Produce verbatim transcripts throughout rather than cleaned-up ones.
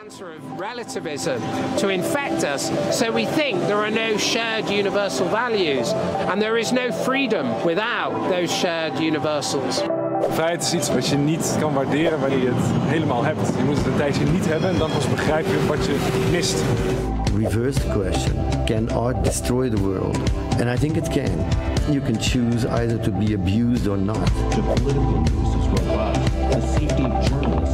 cancer of relativism to infect us, so we think there are no shared universal values, and there is no freedom without those shared universals. Vrijheid is iets wat je niet kan waarderen wanneer je het helemaal hebt. Je moet het een tijdje niet hebben en dan pas begrijp je wat je mist. Reverse the question, can art destroy the world? And I think it can. You can choose either to be abused or not. The political interest is robust. The safety of journalists.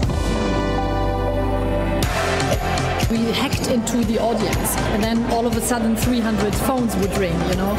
We hacked into the audience, and then all of a sudden three hundred phones would ring, you know.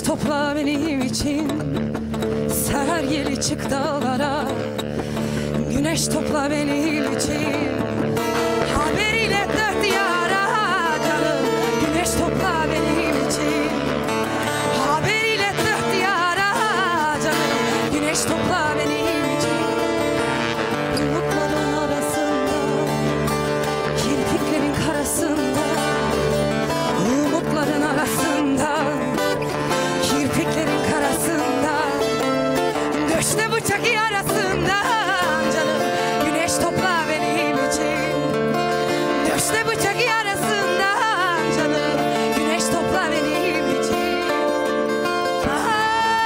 topla benim için, seher yeli çık dağlara. Güneş topla benim için, haberiyle dört diyara canım. Güneş topla benim için, haberiyle dört diyara canım. Güneş topla benim için. Umutların arasında, kirpiklerin karasında. Umutların arasında, kirpiklerin karasında. Göçte bıçak yarasında canım. Güneş topla benim için. Göçte bıçak yarasında canım. Güneş topla benim için. Ah,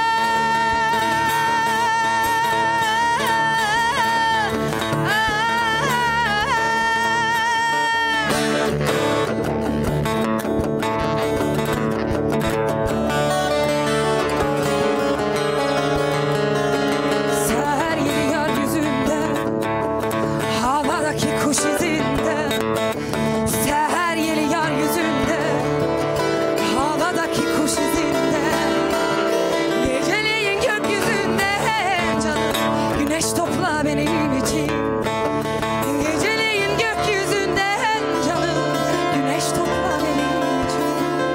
seher yeli yeryüzünde, havadaki kuş izinde. Seher yeli yeryüzünde, havadaki kuş izinde. Geceleyin gökyüzünde canım. Güneş topla benim için. Geceleyin gökyüzünde canım. Güneş topla benim için.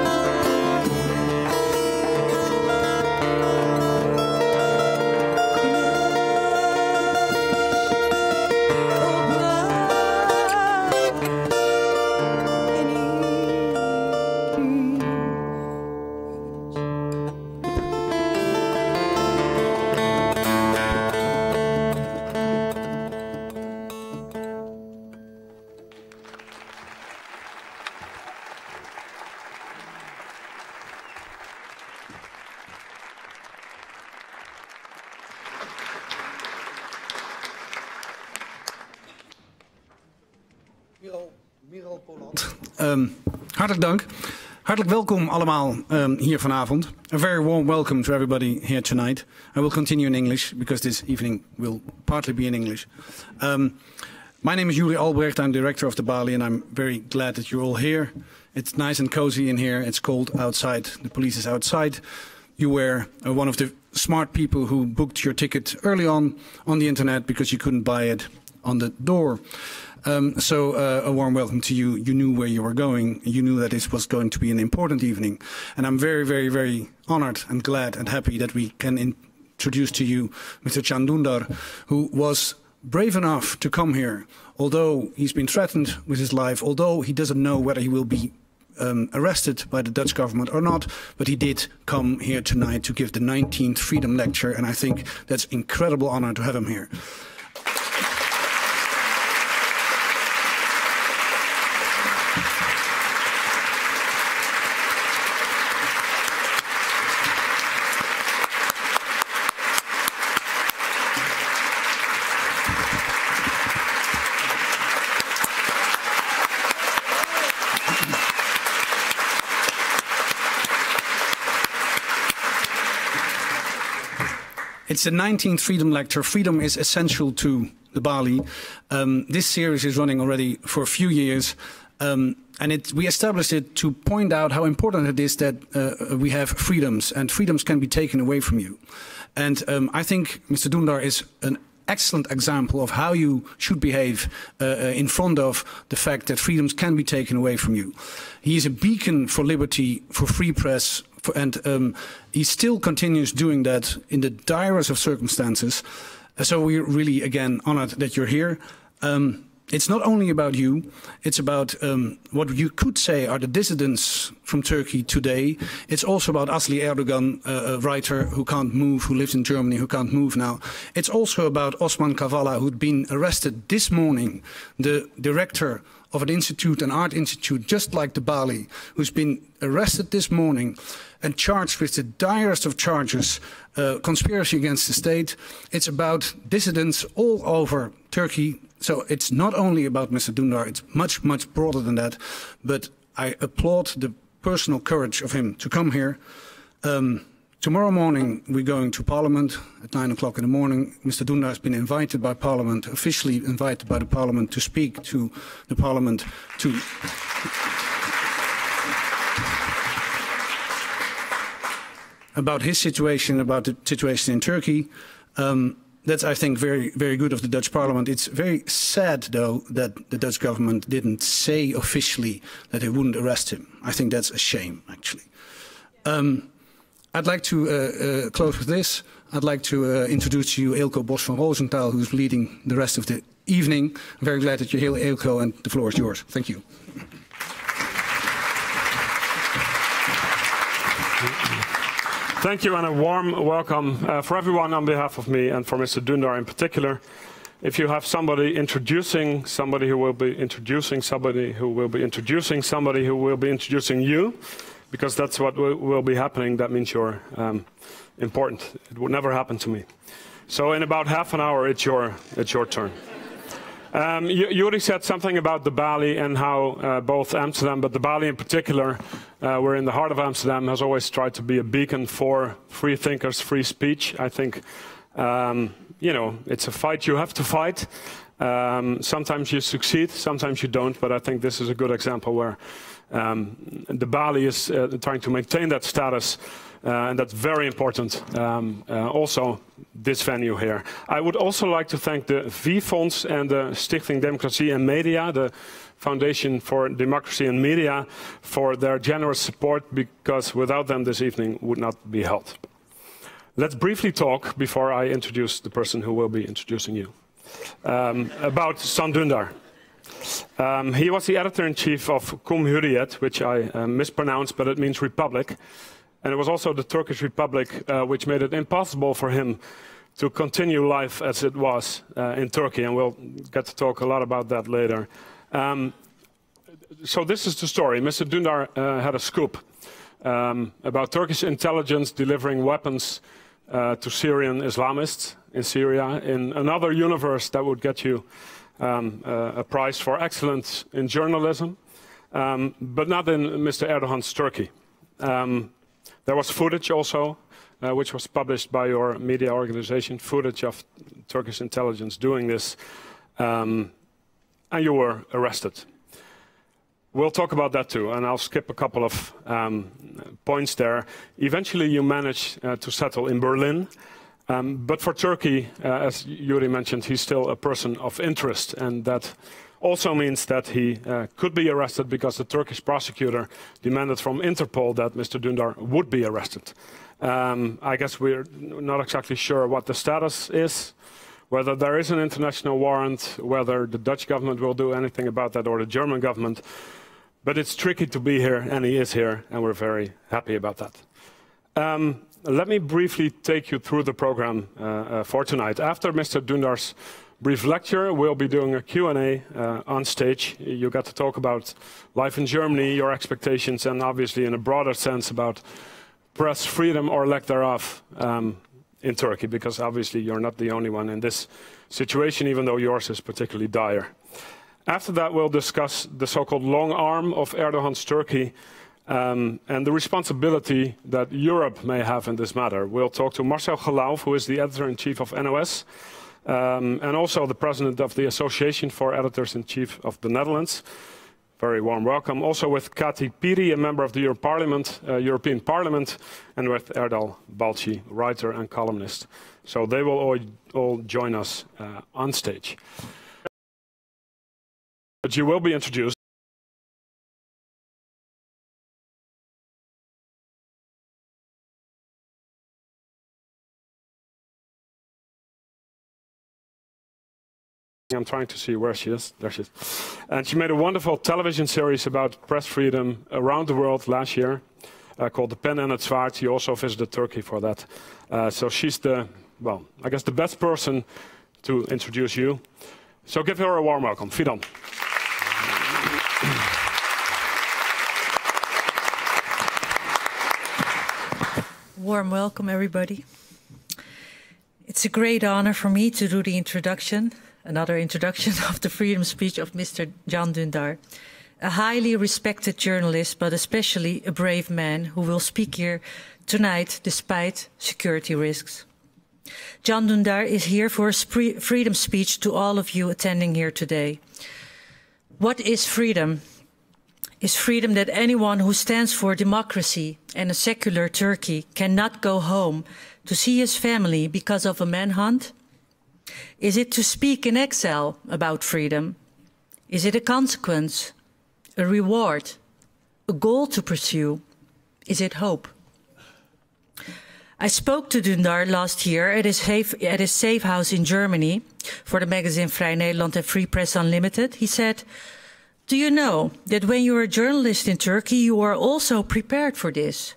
Um, hartelijk dank. Hartelijk welkom allemaal um, hier vanavond. A very warm welcome to everybody here tonight. I will continue in English because this evening will partly be in English. Um, my name is Juri Albrecht. I'm director of the Bali, and I'm very glad that you're all here. It's nice and cozy in here. It's cold outside. The police is outside. You were uh, one of the smart people who booked your ticket early on on the internet because you couldn't buy it on the door. Um, so uh, a warm welcome to you. You knew where you were going. You knew that this was going to be an important evening. And I'm very, very, very honored and glad and happy that we can introduce to you Mister Can Dündar, who was brave enough to come here, although he's been threatened with his life, although he doesn't know whether he will be um, arrested by the Dutch government or not, but he did come here tonight to give the nineteenth Freedom Lecture, and I think that's an incredible honor to have him here. It's the nineteenth Freedom Lecture. Freedom is essential to the Bali. Um, this series is running already for a few years. Um, and it, we established it to point out how important it is that uh, we have freedoms, and freedoms can be taken away from you. And um, I think Mister Dündar is an excellent example of how you should behave uh, in front of the fact that freedoms can be taken away from you. He is a beacon for liberty, for free press, for, and um, he still continues doing that in the direst of circumstances. Uh, so we're really, again, honored that you're here. Um, It's not only about you, it's about um, what you could say are the dissidents from Turkey today. It's also about Asli Erdogan, uh, a writer who can't move, who lives in Germany, who can't move now. It's also about Osman Kavala, who'd been arrested this morning, the director of an institute, an art institute, just like the Bali, who's been arrested this morning and charged with the direst of charges, uh, conspiracy against the state. It's about dissidents all over Turkey. So it's not only about Mister Dündar, it's much, much broader than that. But I applaud the personal courage of him to come here. Um, tomorrow morning we're going to Parliament at nine o'clock in the morning. Mister Dündar has been invited by Parliament, officially invited by the Parliament to speak to the Parliament to... about his situation, about the situation in Turkey. Um, that's, I think, very, very good of the Dutch Parliament. It's very sad, though, that the Dutch government didn't say officially that they wouldn't arrest him. I think that's a shame, actually. Um, I'd like to uh, uh, close with this. I'd like to uh, introduce to you Eelco Bos van Rosenthal, who's leading the rest of the evening. I'm very glad that you're here, Eelco, and the floor is yours. Thank you. Thank you, and a warm welcome uh, for everyone on behalf of me and for Mister Dündar in particular. If you have somebody introducing somebody who will be introducing somebody who will be introducing somebody who will be introducing you, because that's what will be happening, that means you're um, important. It would never happen to me. So in about half an hour, it's your, it's your turn. Um, Yuri said something about the Bali and how uh, both Amsterdam, but the Bali in particular, uh, we're in the heart of Amsterdam, has always tried to be a beacon for free thinkers, free speech. I think, um, you know, it's a fight you have to fight. Um, sometimes you succeed, sometimes you don't, but I think this is a good example where um, the Bali is uh, trying to maintain that status. Uh, and that's very important, um, uh, also this venue here. I would also like to thank the V-Fonds and the Stichting Democratie en Media, the Foundation for Democracy and Media, for their generous support, because without them this evening would not be held. Let's briefly talk, before I introduce the person who will be introducing you, um, about Can Dündar. Um, he was the editor-in-chief of Cumhuriyet, which I uh, mispronounced, but it means republic. And it was also the Turkish Republic uh, which made it impossible for him to continue life as it was uh, in Turkey, and we'll get to talk a lot about that later. Um, so this is the story. Mister Dündar uh, had a scoop um, about Turkish intelligence delivering weapons uh, to Syrian Islamists in Syria, in another universe that would get you um, uh, a prize for excellence in journalism, um, but not in Mister Erdogan's Turkey. Um, There was footage also, uh, which was published by your media organization, footage of Turkish intelligence doing this, um, and you were arrested. We'll talk about that too, and I'll skip a couple of um, points there. Eventually you managed uh, to settle in Berlin, um, but for Turkey, uh, as Yuri mentioned, he's still a person of interest, and that also means that he uh, could be arrested because the Turkish prosecutor demanded from Interpol that Mister Dündar would be arrested. Um, I guess we're not exactly sure what the status is, whether there is an international warrant, whether the Dutch government will do anything about that, or the German government. But it's tricky to be here, and he is here, and we're very happy about that. Um, let me briefly take you through the program uh, uh, for tonight. After Mister Dündar's brief lecture, we'll be doing a Q and A uh, on stage. You got to talk about life in Germany, your expectations, and obviously in a broader sense about press freedom or lack thereof um, in Turkey, because obviously you're not the only one in this situation, even though yours is particularly dire. After that, we'll discuss the so-called long arm of Erdogan's Turkey um, and the responsibility that Europe may have in this matter. We'll talk to Marcel Geloof, who is the editor-in-chief of N O S, Um, and also the president of the Association for Editors-in-Chief of the Netherlands. Very warm welcome. Also with Kati Piri, a member of the Euro Parliament, uh, European Parliament, and with Erdal Balci, writer and columnist. So they will all, all join us uh, on stage. But you will be introduced. I'm trying to see where she is. There she is. And she made a wonderful television series about press freedom around the world last year uh, called The Pen and het Zwaard. She also visited Turkey for that. Uh, so she's the, well, I guess the best person to introduce you. So give her a warm welcome. Fidan. Warm welcome, everybody. It's a great honor for me to do the introduction. Another introduction of the freedom speech of Mister Can Dündar, a highly respected journalist, but especially a brave man who will speak here tonight despite security risks. Can Dündar is here for a freedom speech to all of you attending here today. What is freedom? is freedom that anyone who stands for democracy and a secular Turkey cannot go home to see his family because of a manhunt? Is it to speak in exile about freedom? Is it a consequence, a reward, a goal to pursue? Is it hope? I spoke to Dündar last year at his, safe, at his safe house in Germany for the magazine Vrij Nederland and Free Press Unlimited. He said, "Do you know that when you're a journalist in Turkey, you are also prepared for this?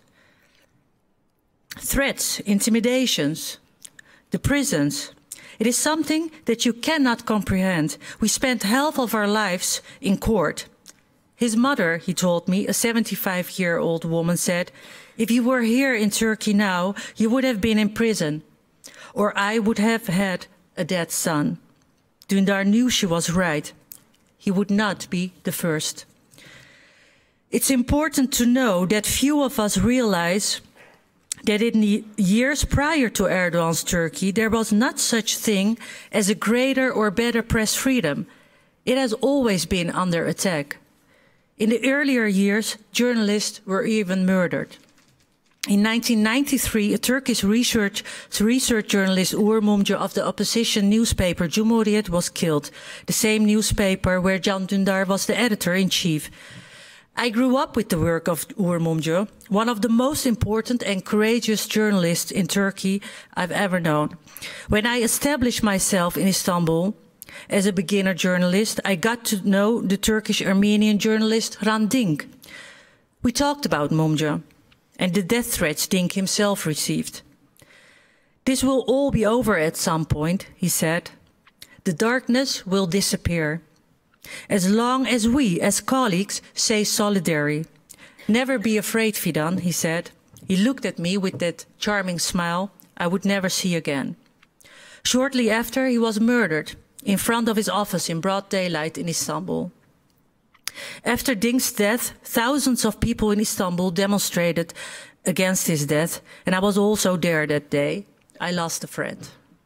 Threats, intimidations, the prisons. It is something that you cannot comprehend. We spent half of our lives in court." His mother, he told me, a seventy-five-year-old woman, said, "If you were here in Turkey now, you would have been in prison, or I would have had a dead son." Dündar knew she was right. He would not be the first. It's important to know that few of us realize that in the years prior to Erdogan's Turkey, there was not such thing as a greater or better press freedom. It has always been under attack. In the earlier years, journalists were even murdered. In nineteen ninety-three, a Turkish research, research journalist, Uğur Mumcu, of the opposition newspaper Cumhuriyet was killed, the same newspaper where Can Dündar was the editor-in-chief. I grew up with the work of Uğur Mumcu, one of the most important and courageous journalists in Turkey I've ever known. When I established myself in Istanbul as a beginner journalist, I got to know the Turkish-Armenian journalist Hrant Dink. We talked about Mumcu and the death threats Dink himself received. "This will all be over at some point," he said. "The darkness will disappear. As long as we, as colleagues, say solidarity. Never be afraid, Fidan," he said. He looked at me with that charming smile I would never see again. Shortly after, he was murdered in front of his office in broad daylight in Istanbul. After Dink's death, thousands of people in Istanbul demonstrated against his death, and I was also there that day. I lost a friend.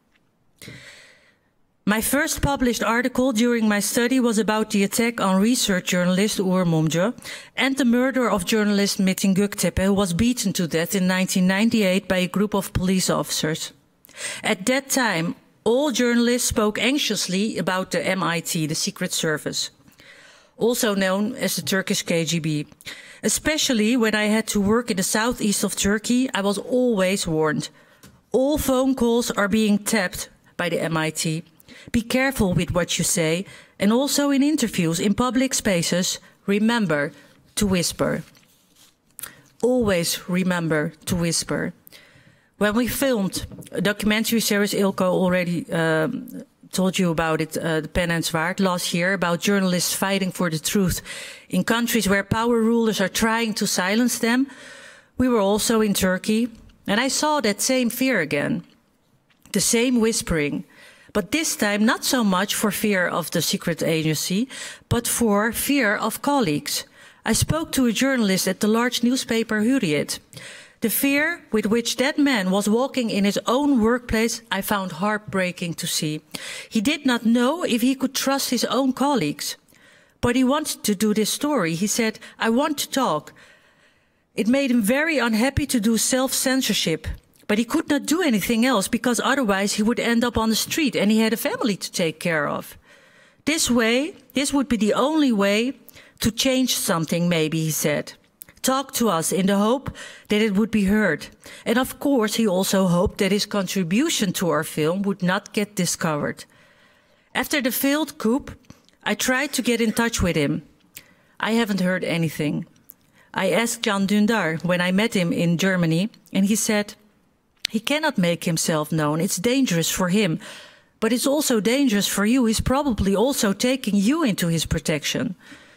My first published article during my study was about the attack on research journalist Uğur Mumcu and the murder of journalist Metin Göktepe, who was beaten to death in nineteen ninety-eight by a group of police officers. At that time, all journalists spoke anxiously about the M I T, the Secret Service, also known as the Turkish K G B. Especially when I had to work in the southeast of Turkey, I was always warned. All phone calls are being tapped by the M I T. Be careful with what you say, and also in interviews in public spaces, remember to whisper. Always remember to whisper. When we filmed a documentary series, Ilko already um, told you about it, uh, the Pen and Zwaard, last year, about journalists fighting for the truth in countries where power rulers are trying to silence them. We were also in Turkey, and I saw that same fear again, the same whispering. But this time, not so much for fear of the secret agency, but for fear of colleagues. I spoke to a journalist at the large newspaper Hürriyet. The fear with which that man was walking in his own workplace, I found heartbreaking to see. He did not know if he could trust his own colleagues. But he wanted to do this story. He said, "I want to talk." It made him very unhappy to do self-censorship. But he could not do anything else because otherwise he would end up on the street and he had a family to take care of. This way, this would be the only way to change something, maybe, he said. Talk to us in the hope that it would be heard. And of course, he also hoped that his contribution to our film would not get discovered. After the failed coup, I tried to get in touch with him. I haven't heard anything. I asked Can Dündar when I met him in Germany, and he said, he cannot make himself known. It's dangerous for him. But it's also dangerous for you. He's probably also taking you into his protection.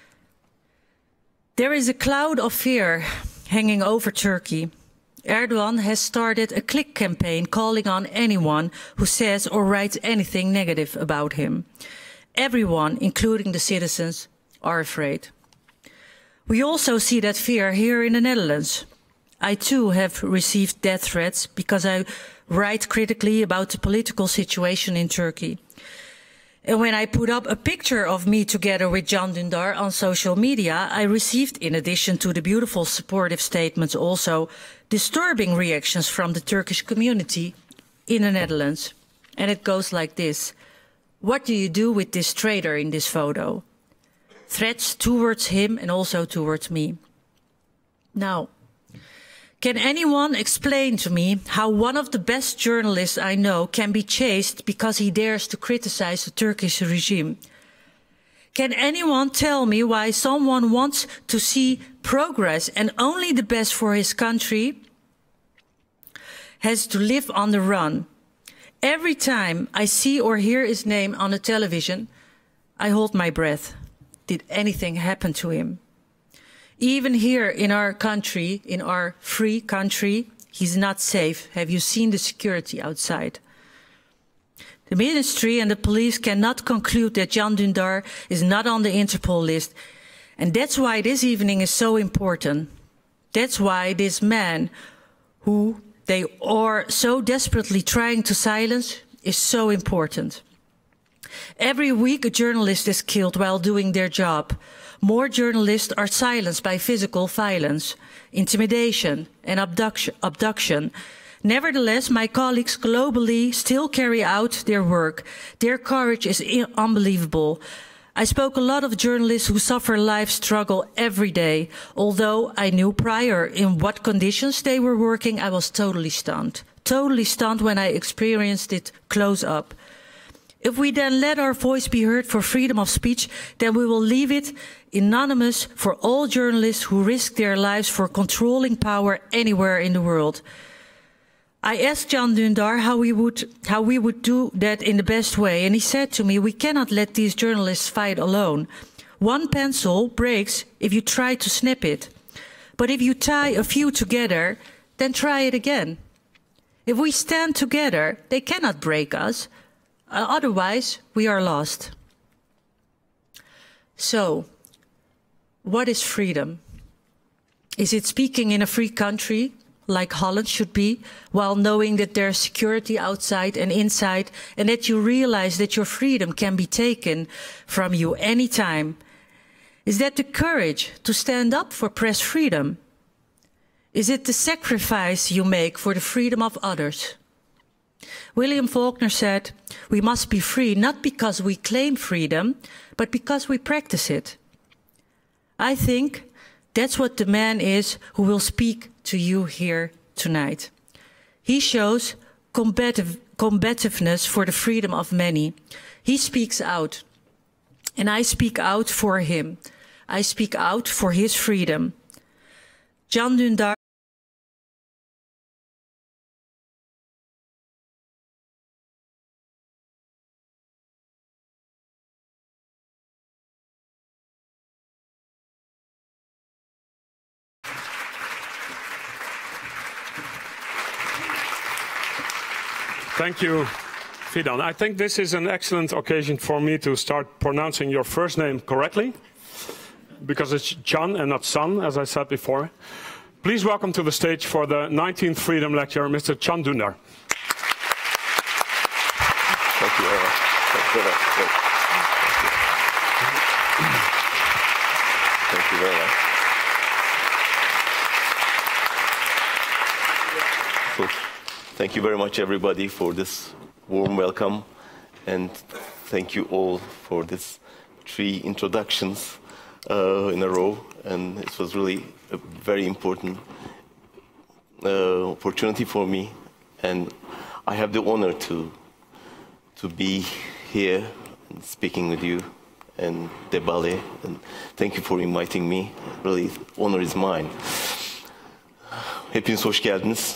There is a cloud of fear hanging over Turkey. Erdogan has started a click campaign calling on anyone who says or writes anything negative about him. Everyone, including the citizens, are afraid. We also see that fear here in the Netherlands. I too have received death threats because I write critically about the political situation in Turkey. And when I put up a picture of me together with Can Dündar on social media, I received, in addition to the beautiful supportive statements, also disturbing reactions from the Turkish community in the Netherlands. And it goes like this. What do you do with this traitor in this photo? Threats towards him and also towards me. Now, can anyone explain to me how one of the best journalists I know can be chased because he dares to criticize the Turkish regime? Can anyone tell me why someone wants to see progress and only the best for his country has to live on the run? Every time I see or hear his name on the television, I hold my breath. Did anything happen to him? Even here in our country, in our free country, he's not safe. Have you seen the security outside? The ministry and the police cannot conclude that Can Dündar is not on the Interpol list. And that's why this evening is so important. That's why this man, who they are so desperately trying to silence, is so important. Every week a journalist is killed while doing their job. More journalists are silenced by physical violence, intimidation and abduction. abduction. Nevertheless, my colleagues globally still carry out their work. Their courage is unbelievable. I spoke a lot of journalists who suffer life struggle every day. Although I knew prior in what conditions they were working, I was totally stunned. Totally stunned when I experienced it close up. If we then let our voice be heard for freedom of speech, then we will leave it anonymous for all journalists who risk their lives for controlling power anywhere in the world. I asked Can Dündar how we would how we would do that in the best way, and he said to me, we cannot let these journalists fight alone. One pencil breaks if you try to snip it. But if you tie a few together, then try it again. If we stand together, they cannot break us. Uh, otherwise, we are lost. So, what is freedom? Is it speaking in a free country, like Holland should be, while knowing that there's security outside and inside, and that you realize that your freedom can be taken from you anytime? Is that the courage to stand up for press freedom? Is it the sacrifice you make for the freedom of others? William Faulkner said, we must be free not because we claim freedom, but because we practice it. I think that's what the man is who will speak to you here tonight. He shows combative, combativeness for the freedom of many. He speaks out, and I speak out for him. I speak out for his freedom. Can Dündar. Thank you, Fidan. I think this is an excellent occasion for me to start pronouncing your first name correctly, because it's Can and not San, as I said before. Please welcome to the stage for the nineteenth Freedom Lecture, Mister Can Dündar. Thank you very much. Thank you very much. Thank you very much. So, thank you very much, everybody, for this warm welcome, and thank you all for this three introductions uh, in a row. And it was really a very important uh, opportunity for me, and I have the honor to to be here and speaking with you and Debale. And thank you for inviting me. Really, honor is mine. Hepiniz hoş geldiniz.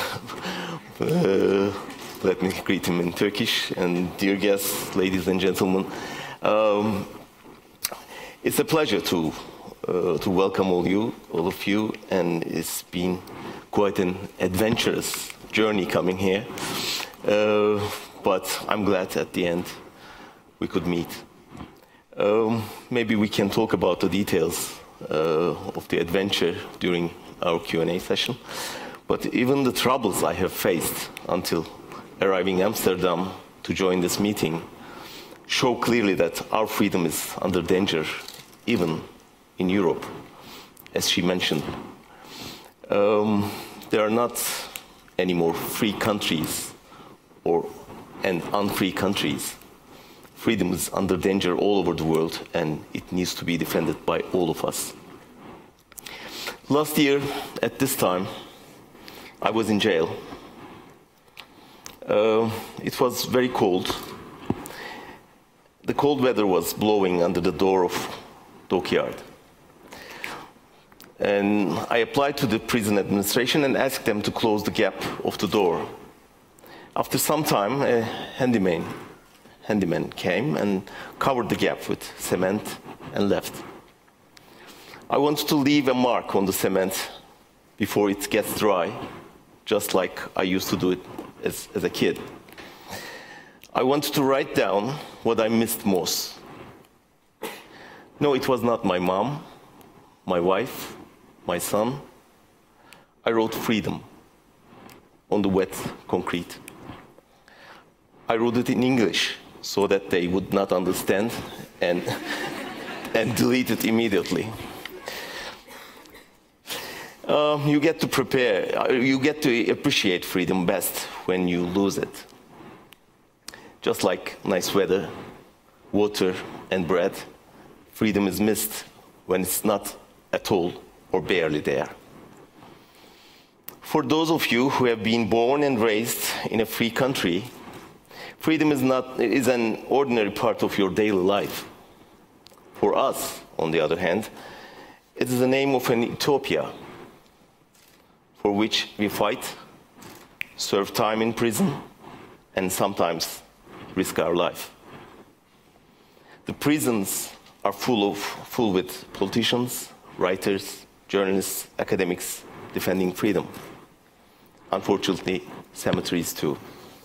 Uh, let me greet him in Turkish. And dear guests, ladies and gentlemen, um, it's a pleasure to uh, to welcome all you, all of you, and it's been quite an adventurous journey coming here. Uh, but I'm glad at the end we could meet. Um, maybe we can talk about the details uh, of the adventure during our Q and A session. But even the troubles I have faced until arriving in Amsterdam to join this meeting show clearly that our freedom is under danger, even in Europe, as she mentioned. Um, there are not any more free countries or and unfree countries. Freedom is under danger all over the world, and it needs to be defended by all of us. Last year, at this time, I was in jail. Uh, it was very cold. The cold weather was blowing under the door of Dockyard. And I applied to the prison administration and asked them to close the gap of the door. After some time, a handyman, handyman came and covered the gap with cement and left. I wanted to leave a mark on the cement before it gets dry, just like I used to do it as, as a kid. I wanted to write down what I missed most. No, it was not my mom, my wife, my son. I wrote freedom on the wet concrete. I wrote it in English so that they would not understand and, and delete it immediately. Uh, you get to prepare, you get to appreciate freedom best when you lose it. Just like nice weather, water, and bread, freedom is missed when it's not at all or barely there. For those of you who have been born and raised in a free country, freedom is, not, is an ordinary part of your daily life. For us, on the other hand, it is the name of an utopia for which we fight, serve time in prison, and sometimes risk our life. The prisons are full of, full with politicians, writers, journalists, academics defending freedom. Unfortunately, cemeteries too.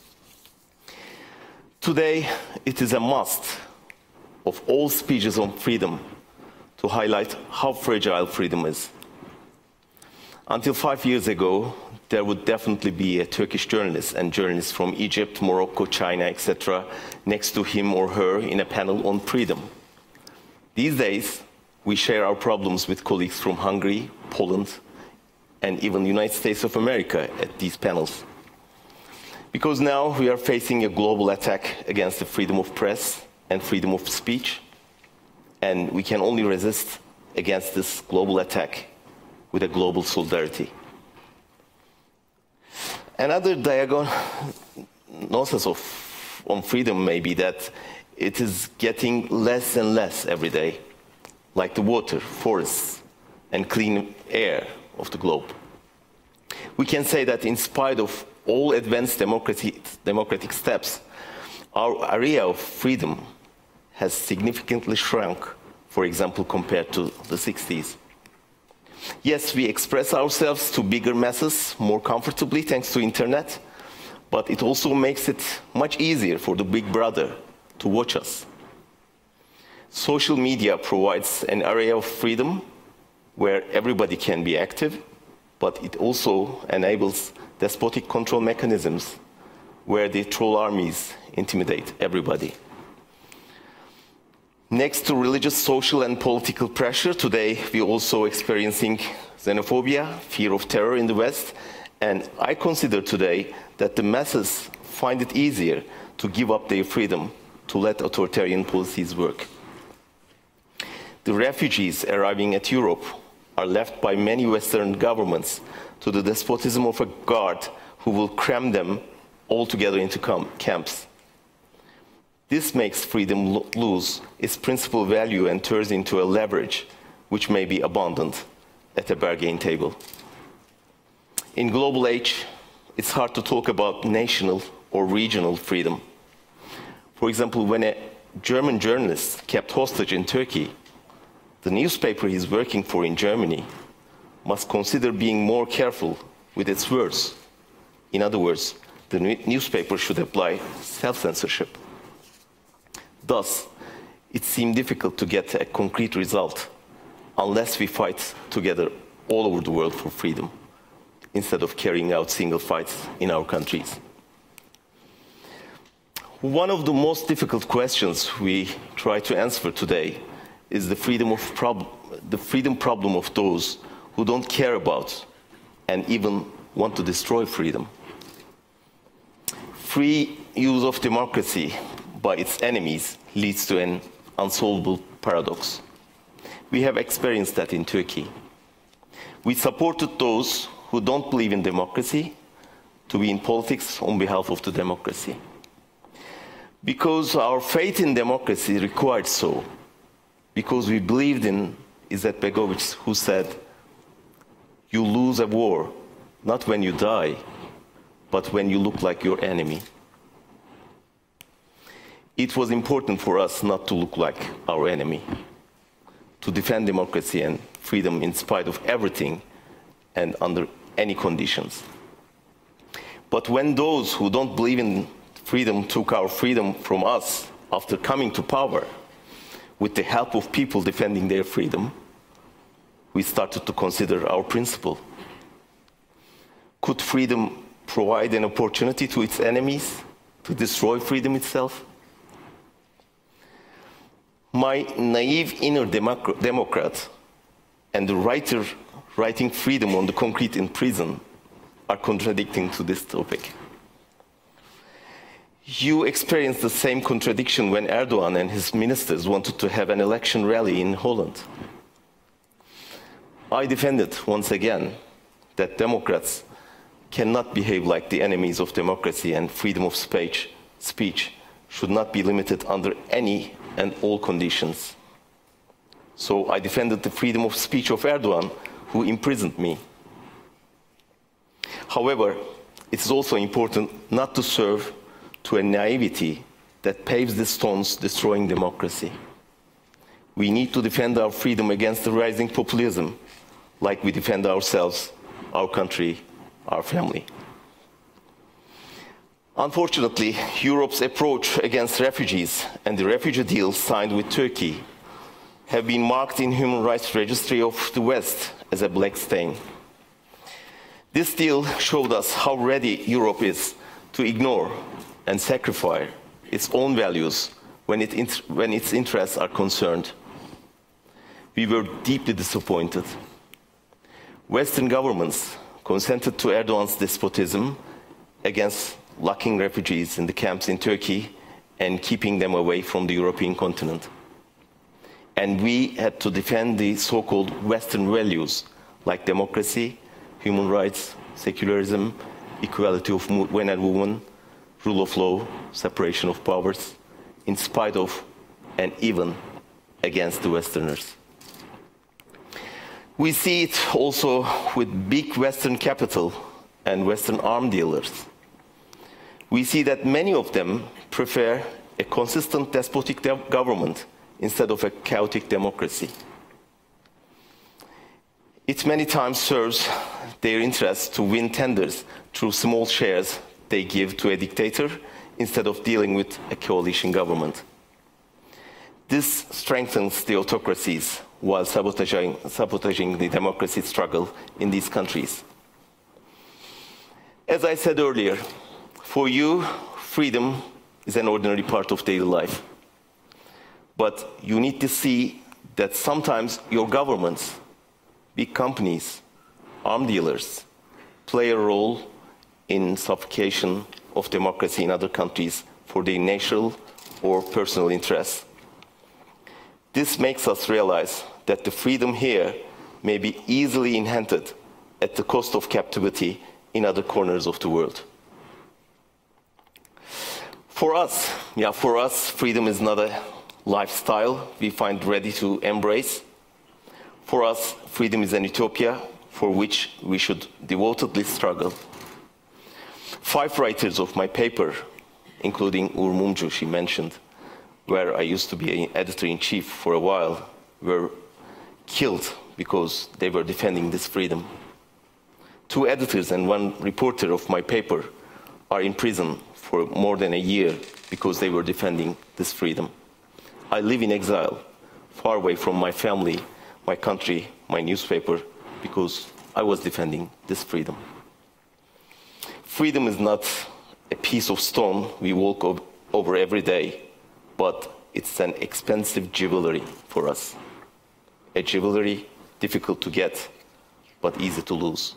Today, it is a must of all speeches on freedom to highlight how fragile freedom is. Until five years ago, there would definitely be a Turkish journalist and journalists from Egypt, Morocco, China, et cetera next to him or her in a panel on freedom. These days, we share our problems with colleagues from Hungary, Poland, and even the United States of America at these panels. Because now we are facing a global attack against the freedom of press and freedom of speech, and we can only resist against this global attack with a global solidarity. Another diagnosis of, on freedom may be that it is getting less and less every day, like the water, forests, and clean air of the globe. We can say that in spite of all advanced democratic, democratic steps, our area of freedom has significantly shrunk, for example, compared to the sixties. Yes, we express ourselves to bigger masses more comfortably thanks to internet, but it also makes it much easier for the big brother to watch us. Social media provides an area of freedom where everybody can be active, but it also enables despotic control mechanisms where the troll armies intimidate everybody. Next to religious, social, and political pressure, today we are also experiencing xenophobia, fear of terror in the West, and I consider today that the masses find it easier to give up their freedom to let authoritarian policies work. The refugees arriving at Europe are left by many Western governments to the despotism of a guard who will cram them all together into camps. This makes freedom lo lose its principal value and turns into a leverage which may be abandoned at a bargain table. In global age, it's hard to talk about national or regional freedom. For example, when a German journalist kept hostage in Turkey, the newspaper he's working for in Germany must consider being more careful with its words. In other words, the newspaper should apply self-censorship. Thus, it seemed difficult to get a concrete result unless we fight together all over the world for freedom, instead of carrying out single fights in our countries. One of the most difficult questions we try to answer today is the freedom, of prob the freedom problem of those who don't care about and even want to destroy freedom. Free use of democracy by its enemies leads to an unsolvable paradox. We have experienced that in Turkey. We supported those who don't believe in democracy to be in politics on behalf of the democracy. Because our faith in democracy required so, because we believed in Izzet Begovic, who said, "You lose a war, not when you die, but when you look like your enemy." It was important for us not to look like our enemy, to defend democracy and freedom in spite of everything and under any conditions. But when those who don't believe in freedom took our freedom from us after coming to power, with the help of people defending their freedom, we started to consider our principle. Could freedom provide an opportunity to its enemies to destroy freedom itself? My naive inner democ democrat and the writer writing freedom on the concrete in prison are contradicting to this topic. You experienced the same contradiction when Erdogan and his ministers wanted to have an election rally in Holland. I defended once again that Democrats cannot behave like the enemies of democracy, and freedom of speech, speech should not be limited under any and all conditions. So I defended the freedom of speech of Erdogan, who imprisoned me. However, it is also important not to serve to a naivety that paves the stones destroying democracy. We need to defend our freedom against the rising populism, like we defend ourselves, our country, our family. Unfortunately, Europe's approach against refugees and the refugee deal signed with Turkey have been marked in Human Rights Registry of the West as a black stain. This deal showed us how ready Europe is to ignore and sacrifice its own values when, it when its interests are concerned. We were deeply disappointed. Western governments consented to Erdogan's despotism against locking refugees in the camps in Turkey and keeping them away from the European continent. And we had to defend the so-called Western values like democracy, human rights, secularism, equality of men and women, rule of law, separation of powers, in spite of and even against the Westerners. We see it also with big Western capital and Western arms dealers. We see that many of them prefer a consistent despotic government instead of a chaotic democracy. It many times serves their interests to win tenders through small shares they give to a dictator instead of dealing with a coalition government. This strengthens the autocracies while sabotaging, sabotaging the democracy struggle in these countries. As I said earlier, for you, freedom is an ordinary part of daily life. But you need to see that sometimes your governments, big companies, arms dealers, play a role in suffocation of democracy in other countries for their national or personal interests. This makes us realize that the freedom here may be easily enhanced at the cost of captivity in other corners of the world. For us, yeah, for us, freedom is not a lifestyle we find ready to embrace. For us, freedom is an utopia for which we should devotedly struggle. Five writers of my paper, including Uğur Mumcu, she mentioned, where I used to be an editor-in-chief for a while, were killed because they were defending this freedom. Two editors and one reporter of my paper are in prison for more than a year because they were defending this freedom. I live in exile, far away from my family, my country, my newspaper, because I was defending this freedom. Freedom is not a piece of stone we walk over every day, but it's an expensive jewelry for us. A jewelry difficult to get, but easy to lose.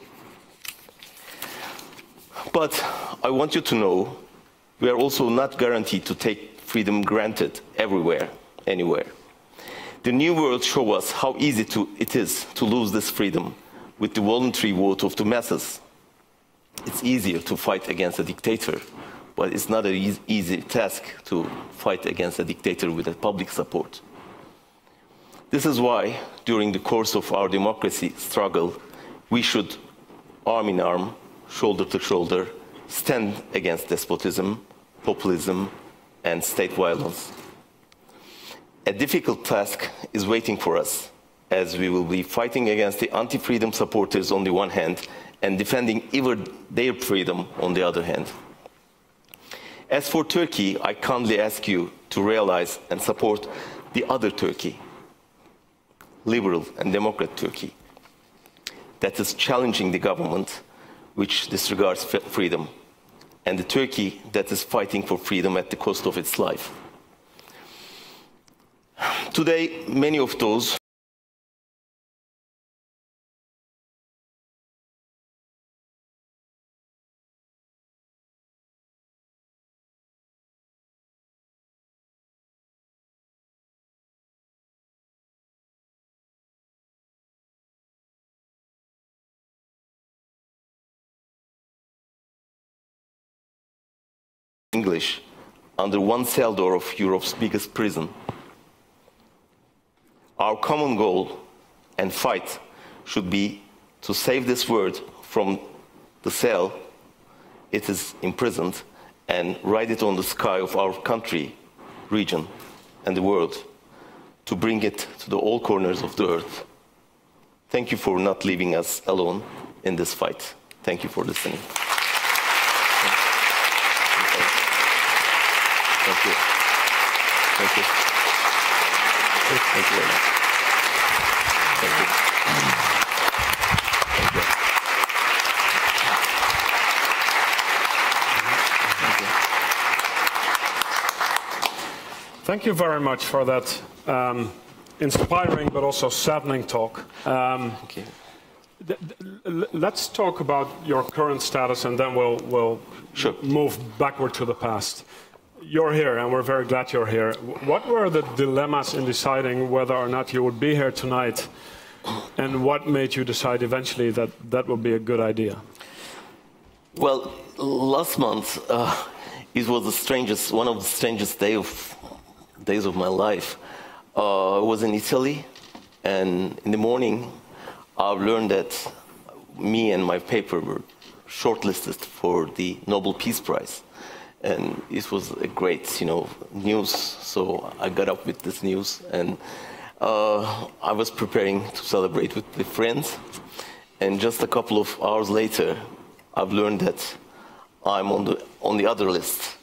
But I want you to know, we are also not guaranteed to take freedom granted everywhere, anywhere. The new world shows us how easy to, it is to lose this freedom with the voluntary vote of the masses. It's easier to fight against a dictator, but it's not an easy, easy task to fight against a dictator with a public support. This is why, during the course of our democracy struggle, we should, arm in arm, shoulder to shoulder, stand against despotism, populism, and state violence. A difficult task is waiting for us, as we will be fighting against the anti-freedom supporters on the one hand, and defending even their freedom on the other hand. As for Turkey, I kindly ask you to realize and support the other Turkey, liberal and democrat Turkey, that is challenging the government which disregards freedom, and the Turkey that is fighting for freedom at the cost of its life. Today, many of those English under one cell door of Europe's biggest prison. Our common goal and fight should be to save this word from the cell it is imprisoned and write it on the sky of our country, region, and the world, to bring it to the all corners of the earth. Thank you for not leaving us alone in this fight. Thank you for listening. Thank you. Thank you. Thank you very much. Thank you. Thank you. Thank you. Thank you very much for that um, inspiring but also saddening talk. Um, Thank you. Let's talk about your current status, and then we'll, we'll sure. move backward to the past. You're here, and we're very glad you're here. What were the dilemmas in deciding whether or not you would be here tonight, and what made you decide eventually that that would be a good idea? Well, last month, uh, it was the strangest, one of the strangest day of, days of my life. Uh, I was in Italy, and in the morning, I've learned that me and my paper were shortlisted for the Nobel Peace Prize. And it was a great, you know, news. So I got up with this news, and uh, I was preparing to celebrate with the friends. And just a couple of hours later, I've learned that I'm on the on the other list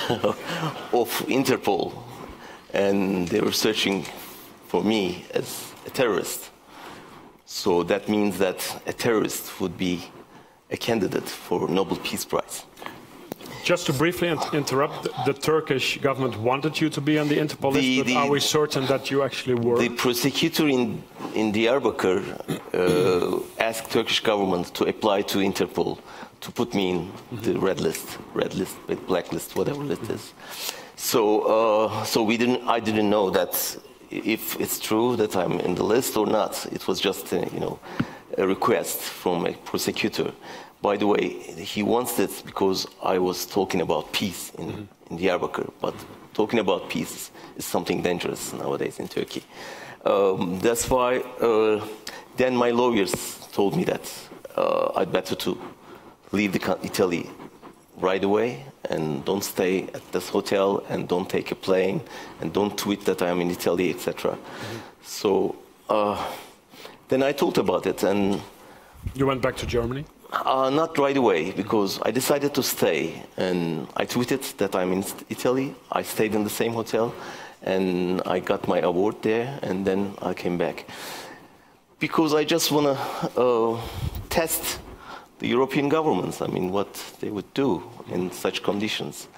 of Interpol, and they were searching for me as a terrorist. So that means that a terrorist would be a candidate for Nobel Peace Prize. Just to briefly interrupt, the, the Turkish government wanted you to be on the Interpol the, list, but the, are we certain that you actually were? The prosecutor in, in Diyarbakir uh, asked Turkish government to apply to Interpol to put me in mm-hmm. the red list, red list, black list, whatever it is. So, uh, so we didn't. I didn't know that if it's true that I'm in the list or not. It was just, uh, you know, a request from a prosecutor. By the way, he wants it because I was talking about peace in, mm-hmm. in Diyarbakir, but talking about peace is something dangerous nowadays in Turkey. Um, that's why uh, then my lawyers told me that uh, I'd better to leave the Italy right away and don't stay at this hotel and don't take a plane and don't tweet that I'm in Italy, et cetera. Mm-hmm. So uh, then I thought about it, and you went back to Germany? Uh, not right away, because I decided to stay, and I tweeted that I'm in Italy. I stayed in the same hotel, and I got my award there, and then I came back. Because I just want to uh, test the European governments, I mean, what they would do in such conditions.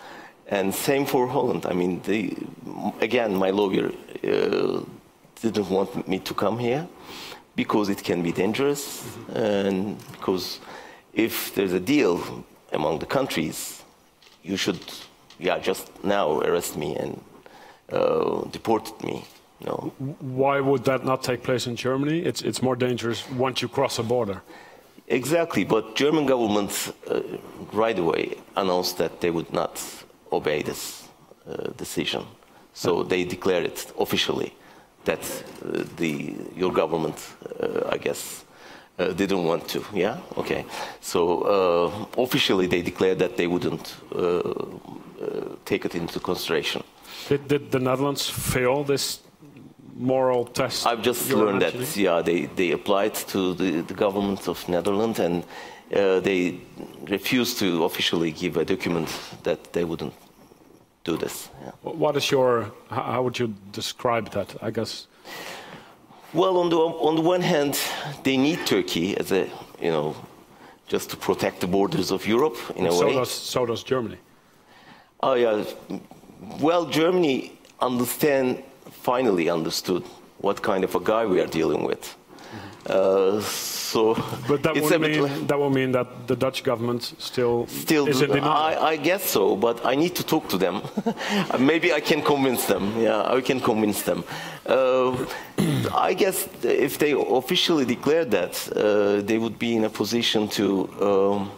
And same for Holland. I mean, they, again, my lawyer uh, didn't want me to come here because it can be dangerous, mm-hmm. and because if there's a deal among the countries, you should, yeah, just now arrest me and uh, deport me. No. Why would that not take place in Germany? It's, it's more dangerous once you cross a border. Exactly, but German government uh, right away announced that they would not obey this uh, decision. So they declared it officially that uh, the, your government, uh, I guess, uh, didn't want to, yeah? Okay. So uh, officially they declared that they wouldn't uh, uh, take it into consideration. Did, did the Netherlands fail this moral test? I've just learned that, yeah, they, they applied to the, the government of Netherlands, and uh, they refused to officially give a document that they wouldn't do this. Yeah. What is your, how would you describe that, I guess? Well, on the, on the one hand, they need Turkey as a, you know, just to protect the borders of Europe in a so way. Does, so does Germany. Oh, yeah. Well, Germany understand, finally understood what kind of a guy we are dealing with. Mm-hmm. uh, so but that it's would, a mean, bit that would mean that the Dutch government still, still is in denial. I, I guess so, but I need to talk to them. Maybe I can convince them. Yeah, I can convince them. Uh, I guess if they officially declared that, uh, they would be in a position to um,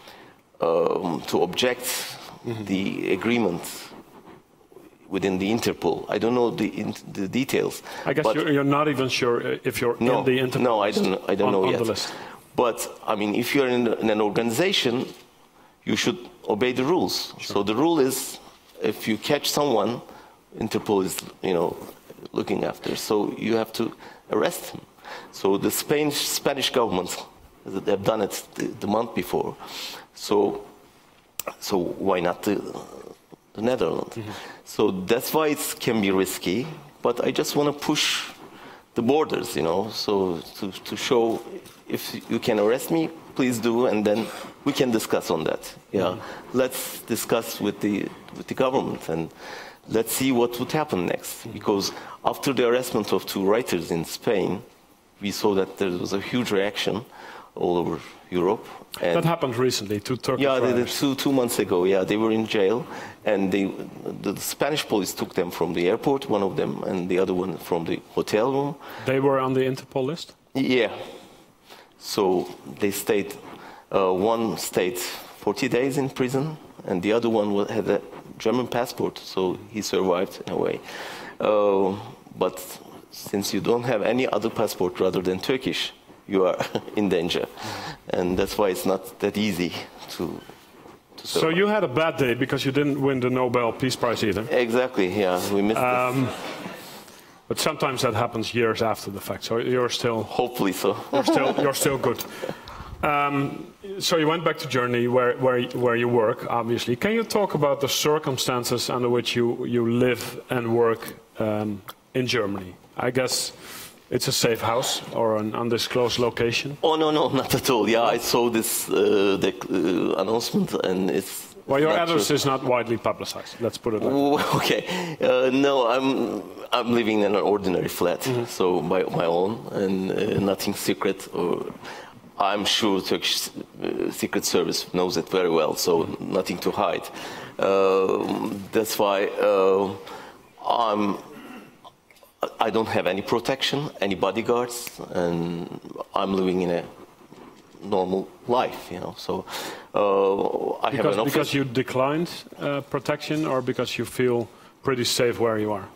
um, to object mm-hmm. the agreement within the Interpol. I don't know the, in, the details. I guess you're, you're not even sure if you're no, in the Interpol. No, I don't, I don't on, know on yet. The list. But, I mean, if you're in, in an organization, you should obey the rules. Sure. So the rule is, if you catch someone, Interpol is, you know, looking after. So you have to arrest him. So the Spanish, Spanish government, they've done it the, the month before. So, so why not the, the Netherlands? Mm-hmm. So that's why it can be risky, but I just want to push the borders, you know, so to, to show if you can arrest me, please do, and then we can discuss on that. Yeah, mm-hmm. Let's discuss with the with the government, and let's see what would happen next. Mm-hmm. Because after the arrestment of two writers in Spain, we saw that there was a huge reaction all over Europe. And that happened recently, two Turkish Yeah, they, writers. two, two months ago, yeah, they were in jail, and they, the, the Spanish police took them from the airport, one of them, and the other one from the hotel room. They were on the Interpol list? Yeah. So they stayed, uh, one stayed forty days in prison, and the other one had a German passport, so he survived in a way. Uh, but since you don't have any other passport rather than Turkish, you are in danger. And that's why it's not that easy to, to So you had a bad day because you didn't win the Nobel Peace Prize either. Exactly, yeah, we missed um, it. But sometimes that happens years after the fact, so you're still... Hopefully so. You're still, you're still good. Um, so you went back to Germany, where, where, where you work, obviously. Can you talk about the circumstances under which you, you live and work um, in Germany? I guess it's a safe house or an undisclosed location? Oh, no, no, not at all. Yeah, I saw this uh, the, uh, announcement, and it's... Well, your address true. is not widely publicized, let's put it like that. Okay. Uh, no, I'm, I'm living in an ordinary flat, mm-hmm. so my, my own, and uh, nothing secret. Or I'm sure Turkish uh, Secret Service knows it very well, so mm-hmm. nothing to hide. Uh, that's why uh, I'm... I don't have any protection, any bodyguards, and I'm living in a normal life, you know. So uh, I because, have an office. Because you declined uh, protection, or because you feel pretty safe where you are?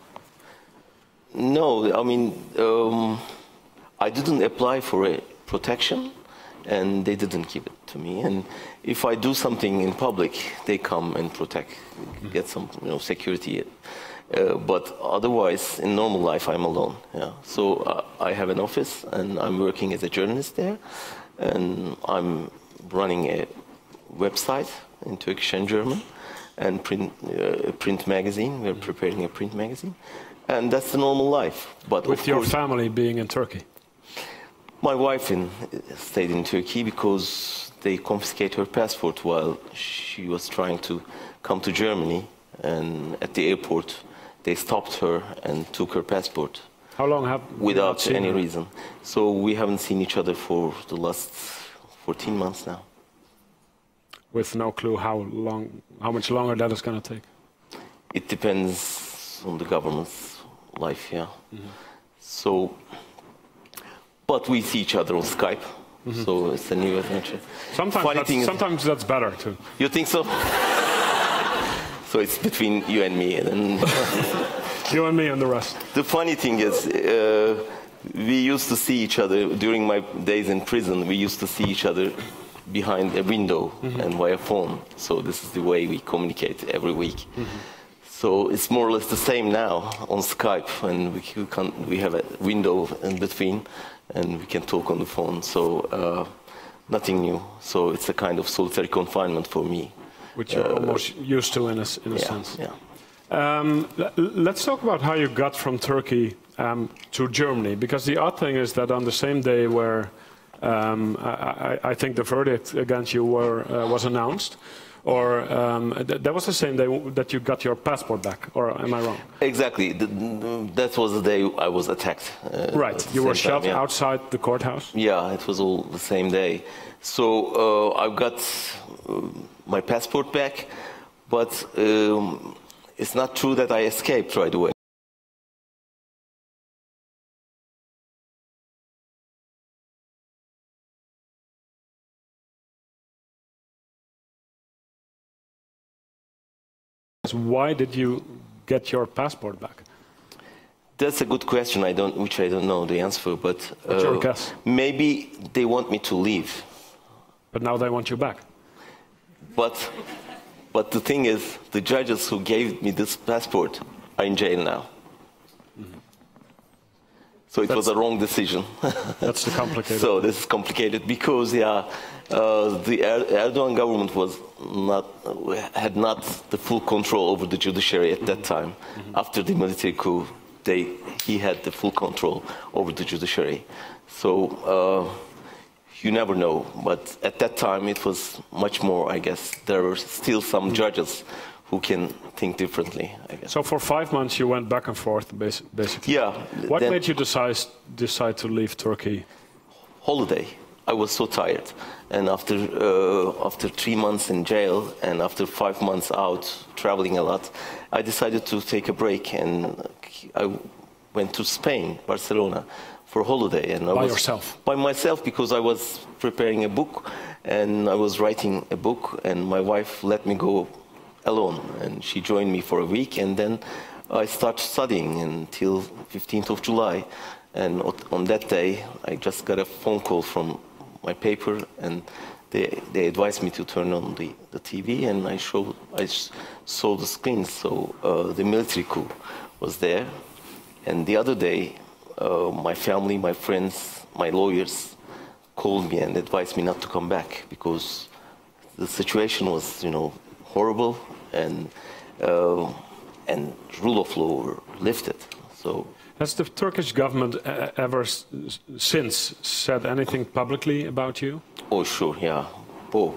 No, I mean, um, I didn't apply for a protection, and they didn't give it to me. And if I do something in public, they come and protect, mm-hmm. get some, you know, security. Uh, but otherwise, in normal life, I'm alone. Yeah. So uh, I have an office, and I'm working as a journalist there, and I'm running a website in Turkish and German, and print uh, a print magazine. We're preparing a print magazine, and that's the normal life. But with of your course, family being in Turkey, my wife in, stayed in Turkey because they confiscated her passport while she was trying to come to Germany. and at the airport, they stopped her and took her passport. How long have you not Without seen any her? reason. So we haven't seen each other for the last fourteen months now. With no clue how long, how much longer that is going to take. It depends on the government's life, yeah. Mm-hmm. So, but we see each other on Skype, Mm-hmm. so it's a new adventure. Sometimes, Funny that's, thing is- sometimes that's better too. You think so? So it's between you and me, and then You and me and the rest. the funny thing is, uh, we used to see each other during my days in prison. We used to see each other behind a window and via phone. So this is the way we communicate every week. So it's more or less the same now on Skype, and we we, can, we have a window in between, and we can talk on the phone. So uh, nothing new. So it's a kind of solitary confinement for me. Which you're Uh, almost used to in a, s- in a yeah, sense. yeah. Um, l- let's talk about how you got from Turkey um, to Germany, because the odd thing is that on the same day where um, I, I- I think the verdict against you were, uh, was announced, or um, th- that was the same day w- that you got your passport back, or am I wrong? Exactly. The, the- that was the day I was attacked. uh, Right, at the you were same time, shot yeah. outside the courthouse. Yeah, it was all the same day. So uh, I've got uh, my passport back, but um, it's not true that I escaped right away. Why did you get your passport back? That's a good question. I don't, which I don't know the answer for, but What's your guess? maybe they want me to leave. But now they want you back. But, but the thing is, the judges who gave me this passport are in jail now. So it was a wrong decision. That's the complicated. So this is complicated because, yeah, uh, the er- Erdogan government was not had not the full control over the judiciary at that time. Mm-hmm. After the military coup, they he had the full control over the judiciary. So uh, you never know. But at that time, it was much more. I guess there were still some judges who can think differently, I guess. So for five months you went back and forth, basi- basically. Yeah. What then- made you decide decide to leave Turkey? Holiday. I was so tired, and after uh, after three months in jail and after five months out traveling a lot, I decided to take a break, and I went to Spain, Barcelona, for holiday. And I By was yourself? By myself, because I was preparing a book, and I was writing a book, and my wife let me go alone, and she joined me for a week, and then I started studying until fifteenth of July, and on that day I just got a phone call from my paper, and they, they advised me to turn on the, the T V, and I showed I s- saw the screen. So uh, the military coup was there, and the other day uh, my family, my friends, my lawyers called me and advised me not to come back because the situation was, you know, horrible, and uh, and rule of law were lifted. So Has the Turkish government uh, ever s- s- since said anything publicly about you? oh sure, yeah, oh.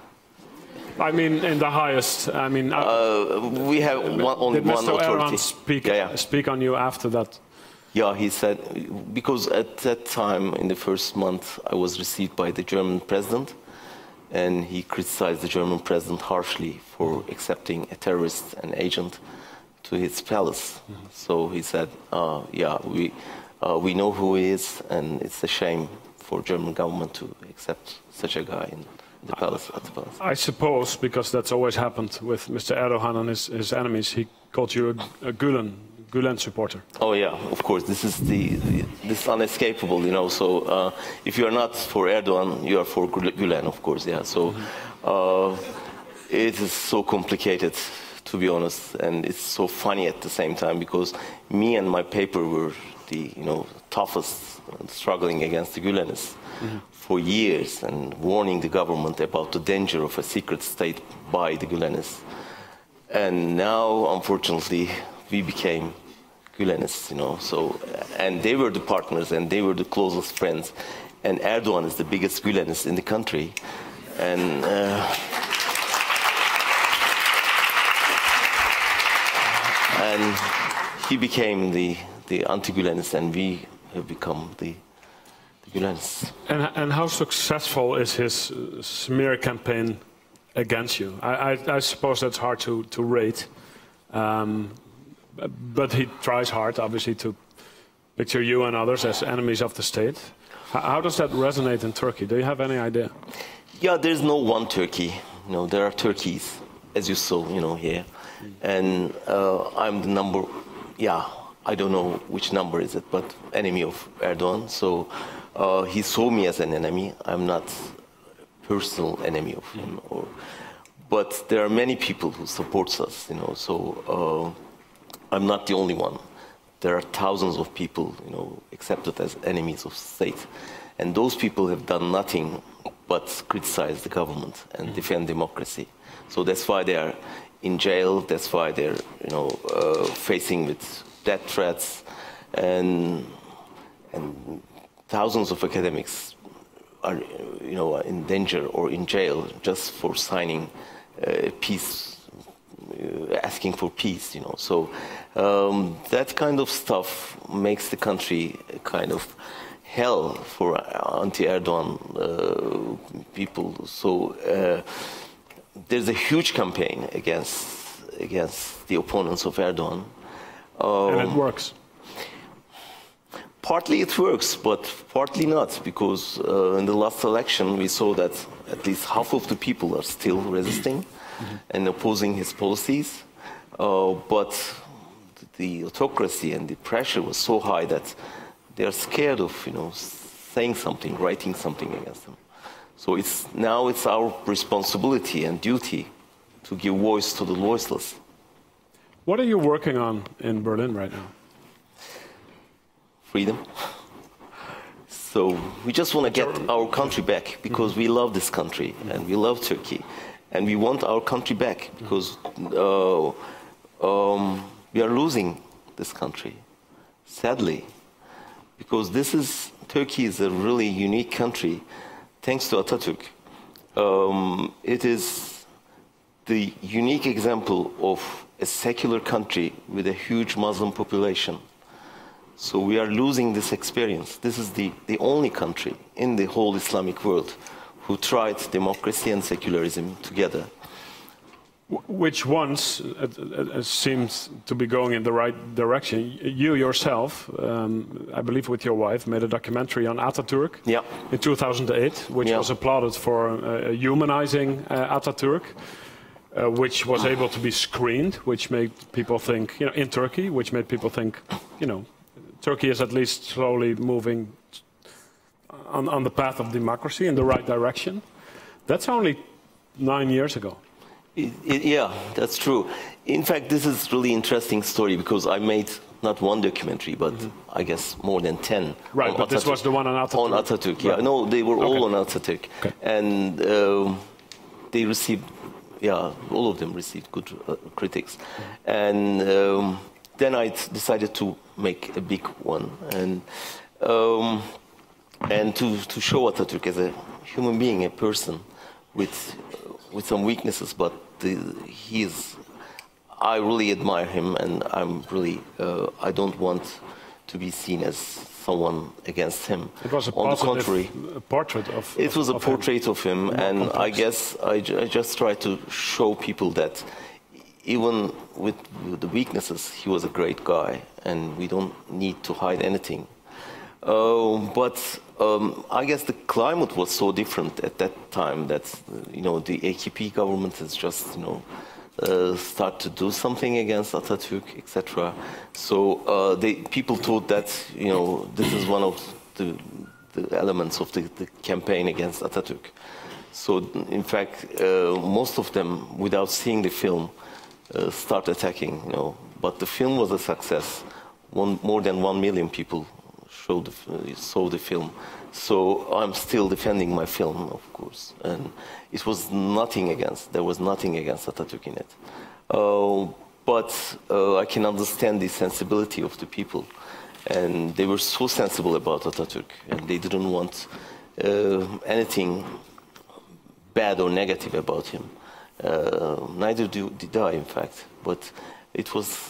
I mean, in the highest. I mean, uh, Uh, we have one, only did one Mister authority. Erdogan speak Yeah, yeah. speak on you after that? Yeah, he said, because at that time, in the first month, I was received by the German president, and he criticized the German president harshly for accepting a terrorist, an agent, to his palace. So he said, uh, yeah, we, uh, we know who he is, and it's a shame for German government to accept such a guy in the palace, at the palace. I suppose, because that's always happened with Mister Erdogan and his, his enemies, he called you a, a Gulen, Gulen supporter. Oh yeah, of course. This is the, the this is unescapable, you know. So uh, if you are not for Erdogan, you are for Gül- Gülen, of course. Yeah. So uh, it is so complicated, to be honest, and it's so funny at the same time because me and my paper were the you know toughest struggling against the Gülenists for years and warning the government about the danger of a secret state by the Gülenists. And now, unfortunately, we became Gülenists, you know. So, and they were the partners, and they were the closest friends. And Erdogan is the biggest Gülenist in the country, and uh, and he became the, the anti-Gülenists, and we have become the, the Gülenists. And, and how successful is his uh, smear campaign against you? I, I, I suppose that's hard to, to rate, um, but he tries hard, obviously, to picture you and others as enemies of the state. How, how does that resonate in Turkey? Do you have any idea? Yeah, there's no one Turkey. You know, there are Turkeys, as you saw, you know, here. And uh, I'm the number, yeah, I don't know which number is it, but enemy of Erdogan. So uh, he saw me as an enemy. I'm not a personal enemy of him. Or, but there are many people who support us, you know, so uh, I'm not the only one. There are thousands of people, you know, accepted as enemies of state. And those people have done nothing but criticize the government and defend democracy. So that's why they are in jail, that's why they're, you know, uh, facing with death threats, and, and thousands of academics are, you know, in danger or in jail just for signing uh, peace, uh, asking for peace, you know. So um, that kind of stuff makes the country a kind of hell for anti-Erdogan uh, people. So uh, there's a huge campaign against against the opponents of Erdogan. Um, and it works. Partly it works, but partly not, because uh, in the last election we saw that at least half of the people are still resisting mm-hmm. and opposing his policies. Uh, but the autocracy and the pressure was so high that they are scared of, you know, saying something, writing something against them. So it's now it's our responsibility and duty to give voice to the voiceless. What are you working on in Berlin right now? Freedom. So we just want to get our country back, because we love this country and we love Turkey, and we want our country back because uh, um, we are losing this country, sadly, because this is Turkey is a really unique country, thanks to Atatürk. Um, it is the unique example of a secular country with a huge Muslim population. So we are losing this experience. This is the, the only country in the whole Islamic world who tried democracy and secularism together. Which once uh, uh, seems to be going in the right direction. You yourself, um, I believe with your wife, made a documentary on Atatürk yeah. in two thousand eight, which yeah. was applauded for uh, humanizing uh, Atatürk, uh, which was able to be screened, which made people think, you know, in Turkey, which made people think, you know, Turkey is at least slowly moving on, on the path of democracy in the right direction. That's only nine years ago. It, it, yeah, that's true. In fact, this is really interesting story because I made not one documentary, but mm-hmm. I guess more than ten. Right, but Atatürk. This was the one on Atatürk. On Atatürk, yeah. Right. No, they were okay. all on Atatürk. Okay. And um, they received, yeah, all of them received good uh, critics. Mm-hmm. And um, then I decided to make a big one and um, and to, to show Atatürk as a human being, a person with with some weaknesses, but the, he is. I really admire him, and I'm really. Uh, I don't want to be seen as someone against him. It was a On the contrary, portrait of. It was a of portrait him. of him, More and complex. I guess I, ju I just try to show people that even with, with the weaknesses, he was a great guy, and we don't need to hide anything. Uh, but um, I guess the climate was so different at that time that, you know, the A K P government has just, you know, uh, start to do something against Atatürk, et cetera. So uh, they, people thought that, you know, this is one of the, the elements of the, the campaign against Atatürk. So, in fact, uh, most of them, without seeing the film, uh, start attacking, you know. But the film was a success. One, more than one million people showed the, uh, saw the film. So I'm still defending my film, of course. And it was nothing against, there was nothing against Atatürk in it. Uh, but uh, I can understand the sensibility of the people. And they were so sensible about Atatürk, and they didn't want uh, anything bad or negative about him. Uh, neither do, did I, in fact. But it was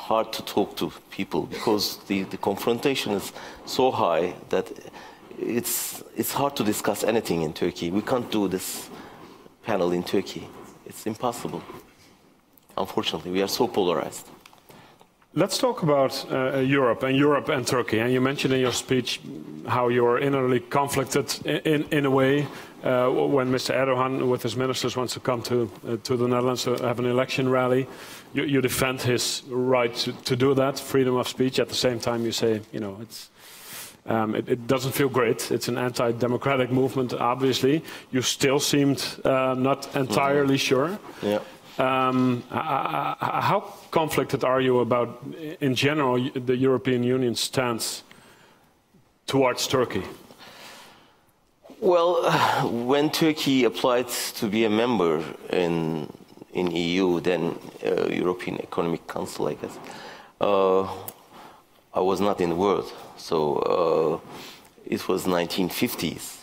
hard to talk to people because the, the confrontation is so high that it's, it's hard to discuss anything in Turkey. We can't do this panel in Turkey. It's impossible. Unfortunately, we are so polarized. Let's talk about uh, Europe and Europe and Turkey. And you mentioned in your speech how you're innerly conflicted in, in, in a way uh, when Mister Erdogan with his ministers wants to come to, uh, to the Netherlands to have an election rally. You, you defend his right to, to do that, freedom of speech. At the same time, you say, you know, it's, um, it, it doesn't feel great. It's an anti-democratic movement, obviously. You still seemed uh, not entirely mm-hmm. sure. Yeah. Um, how conflicted are you about, in general, the European Union's stance towards Turkey? Well, uh, when Turkey applied to be a member in in E U, then uh, European Economic Council, I guess, uh, I was not in the world. So uh, it was nineteen fifties,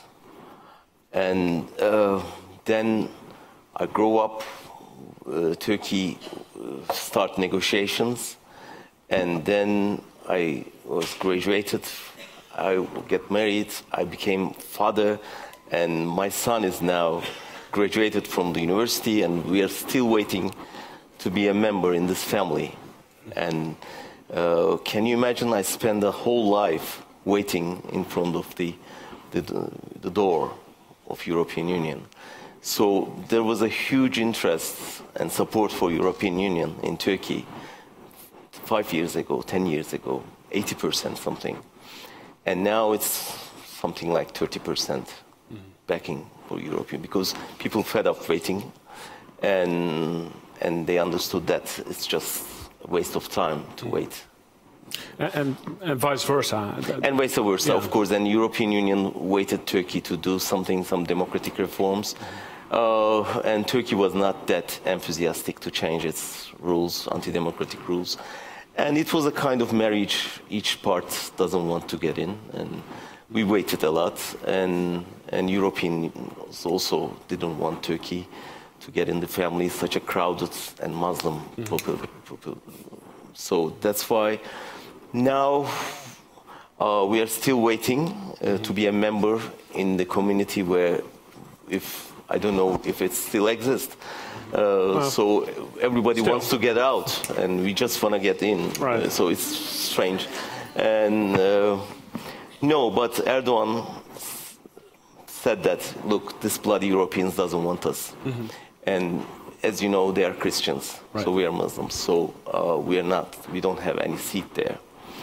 and uh, then I grew up. Uh, Turkey uh, start negotiations, and then I was graduated, I get married, I became father, and my son is now graduated from the university, and we are still waiting to be a member in this family. And uh, can you imagine, I spent a whole life waiting in front of the, the, the door of European Union. So there was a huge interest and support for European Union in Turkey five years ago, ten years ago, eighty percent something. And now it's something like thirty percent mm-hmm. backing for European, because people fed up waiting, and, and they understood that it's just a waste of time to mm-hmm. wait. And, and vice versa. And vice versa, yeah. of course. And European Union waited Turkey to do something, some democratic reforms. Mm-hmm. Uh, and Turkey was not that enthusiastic to change its rules, anti-democratic rules. And it was a kind of marriage. Each part doesn't want to get in. And we waited a lot. And, and Europeans also didn't want Turkey to get in the family, such a crowded and Muslim mm-hmm. population. So that's why now uh, we are still waiting uh, mm-hmm. to be a member in the community where, if I don't know if it still exists. Uh, well, so everybody still wants to get out, and we just want to get in. Right. Uh, so it's strange. And uh, no, but Erdogan said that, look, this bloody Europeans doesn't want us. Mm-hmm. And as you know, they are Christians, right. so we are Muslims. So uh, we are not, we don't have any seat there.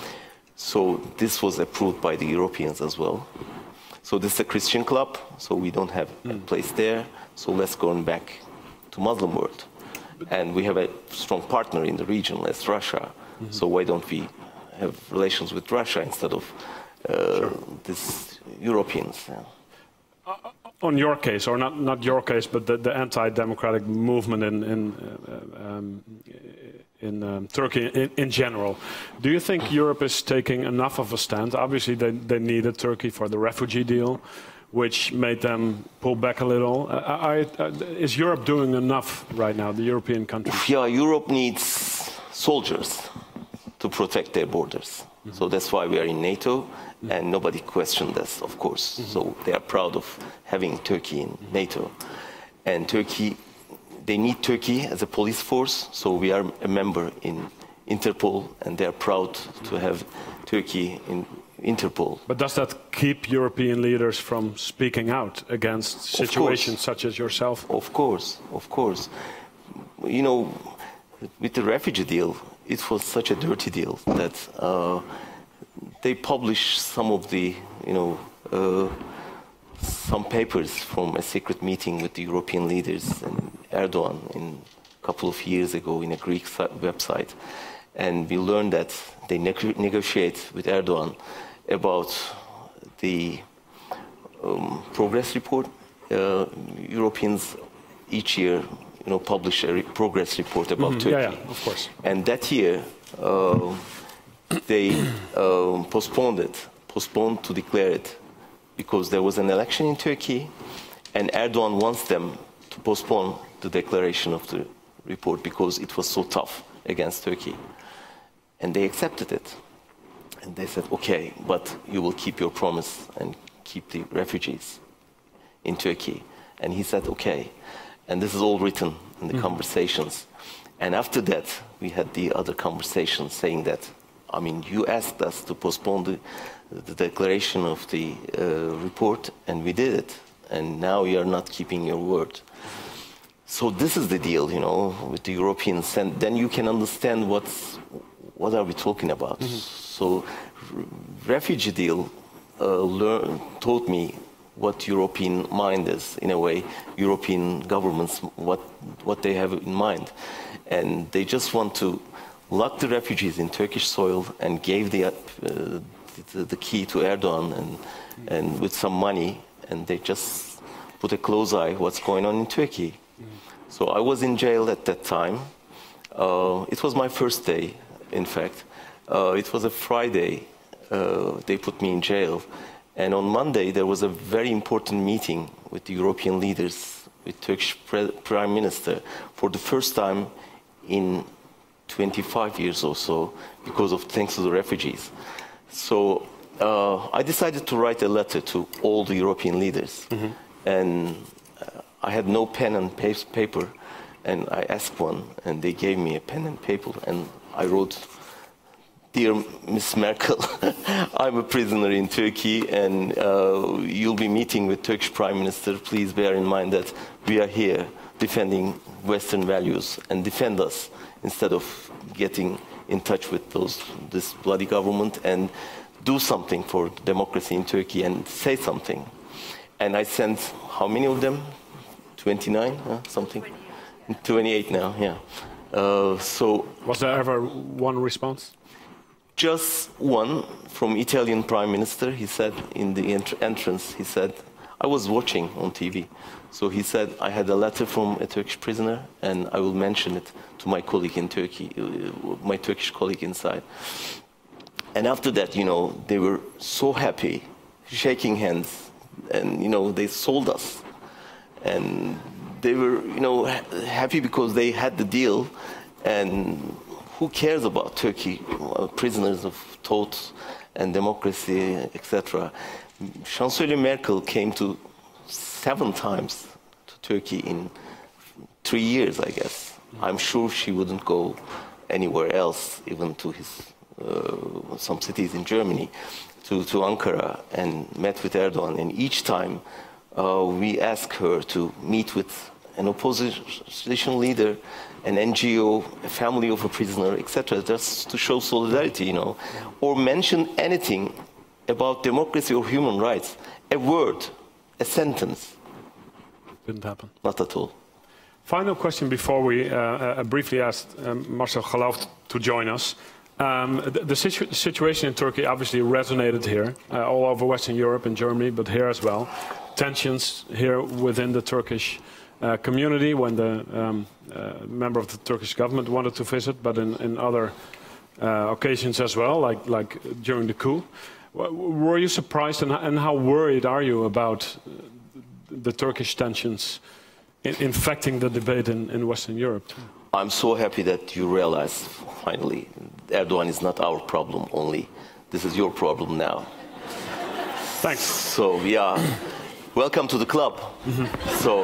So this was approved by the Europeans as well. So this is a Christian club, so we don't have mm. a place there. So let's go back to Muslim world. And we have a strong partner in the region, that's Russia. Mm-hmm. So why don't we have relations with Russia instead of uh, sure. this Europeans? Yeah. Uh, on your case, or not, not your case, but the, the anti-democratic movement in, in, uh, um, in um, Turkey in, in general, do you think Europe is taking enough of a stand? Obviously, they, they needed Turkey for the refugee deal, which made them pull back a little. Uh, I, uh, is Europe doing enough right now, the European countries? Yeah, Europe needs soldiers to protect their borders. Mm-hmm. So that's why we are in NATO, mm-hmm. and nobody questioned this, of course. Mm-hmm. So they are proud of having Turkey in mm-hmm. NATO. And Turkey, they need Turkey as a police force, so we are a member in Interpol, and they are proud mm-hmm. to have Turkey in Interpol. But does that keep European leaders from speaking out against situations such as yourself? Of course, of course. You know, with the refugee deal, it was such a dirty deal that uh, they published some of the, you know, uh, some papers from a secret meeting with the European leaders and Erdogan in a couple of years ago in a Greek website. And we learned that they neg negotiate with Erdogan about the um, progress report. Uh, Europeans each year, you know, publish a re progress report about mm-hmm. Turkey. Yeah, yeah, of course. And that year, uh, they um, postponed it, postponed to declare it, because there was an election in Turkey, and Erdogan wants them to postpone the declaration of the report because it was so tough against Turkey. And they accepted it. And they said, okay, but you will keep your promise and keep the refugees in Turkey. And he said, okay. And this is all written in the mm-hmm. conversations. And after that, we had the other conversations saying that, I mean, you asked us to postpone the, the declaration of the uh, report, and we did it. And now you are not keeping your word. So this is the deal, you know, with the Europeans. And then you can understand what's, what are we talking about. Mm-hmm. So refugee deal uh, learn, taught me what European mind is, in a way, European governments, what, what they have in mind. And they just want to lock the refugees in Turkish soil and gave the, uh, the, the key to Erdogan and, and with some money, and they just put a close eye what's going on in Turkey. Mm. So I was in jail at that time. Uh, it was my first day, in fact. Uh, it was a Friday. Uh, they put me in jail. And on Monday, there was a very important meeting with the European leaders, with Turkish pre Prime Minister, for the first time in twenty-five years or so, because of thanks to the refugees. So uh, I decided to write a letter to all the European leaders. Mm-hmm. And uh, I had no pen and paper, and I asked one, and they gave me a pen and paper, and I wrote, "Dear Miss Merkel, I'm a prisoner in Turkey, and uh, you'll be meeting with Turkish Prime Minister. Please bear in mind that we are here defending Western values, and defend us instead of getting in touch with those this bloody government, and do something for democracy in Turkey and say something." And I sent how many of them? twenty-nine, uh, something. twenty-eight now, yeah. Uh, so was there ever one response? Just one from Italian Prime Minister. He said in the ent entrance, he said, I was watching on T V. So he said, I had a letter from a Turkish prisoner, and I will mention it to my colleague in Turkey, uh, my Turkish colleague inside. And after that, you know, they were so happy, shaking hands, and, you know, they sold us. And they were, you know, ha happy because they had the deal, and who cares about Turkey, uh, prisoners of thought and democracy, et cetera. Chancellor Merkel came to seven times to Turkey in three years, I guess. I'm sure she wouldn't go anywhere else, even to his, uh, some cities in Germany, to, to Ankara, and met with Erdogan. And each time uh, we asked her to meet with an opposition leader, an N G O, a family of a prisoner, et cetera, just to show solidarity, you know, or mention anything about democracy or human rights. A word, a sentence. Didn't happen. Not at all. Final question before we uh, uh, briefly asked um, Marcel Geloof to join us. Um, the the situ situation in Turkey obviously resonated here, uh, all over Western Europe and Germany, but here as well. Tensions here within the Turkish uh, community when the um, uh, member of the Turkish government wanted to visit, but in, in other uh, occasions as well, like, like during the coup. Were you surprised, and, and how worried are you about the Turkish tensions in infecting the debate in, in Western Europe too? I'm so happy that you realize, finally, Erdogan is not our problem only. This is your problem now. Thanks. So, yeah, welcome to the club. Mm-hmm. So,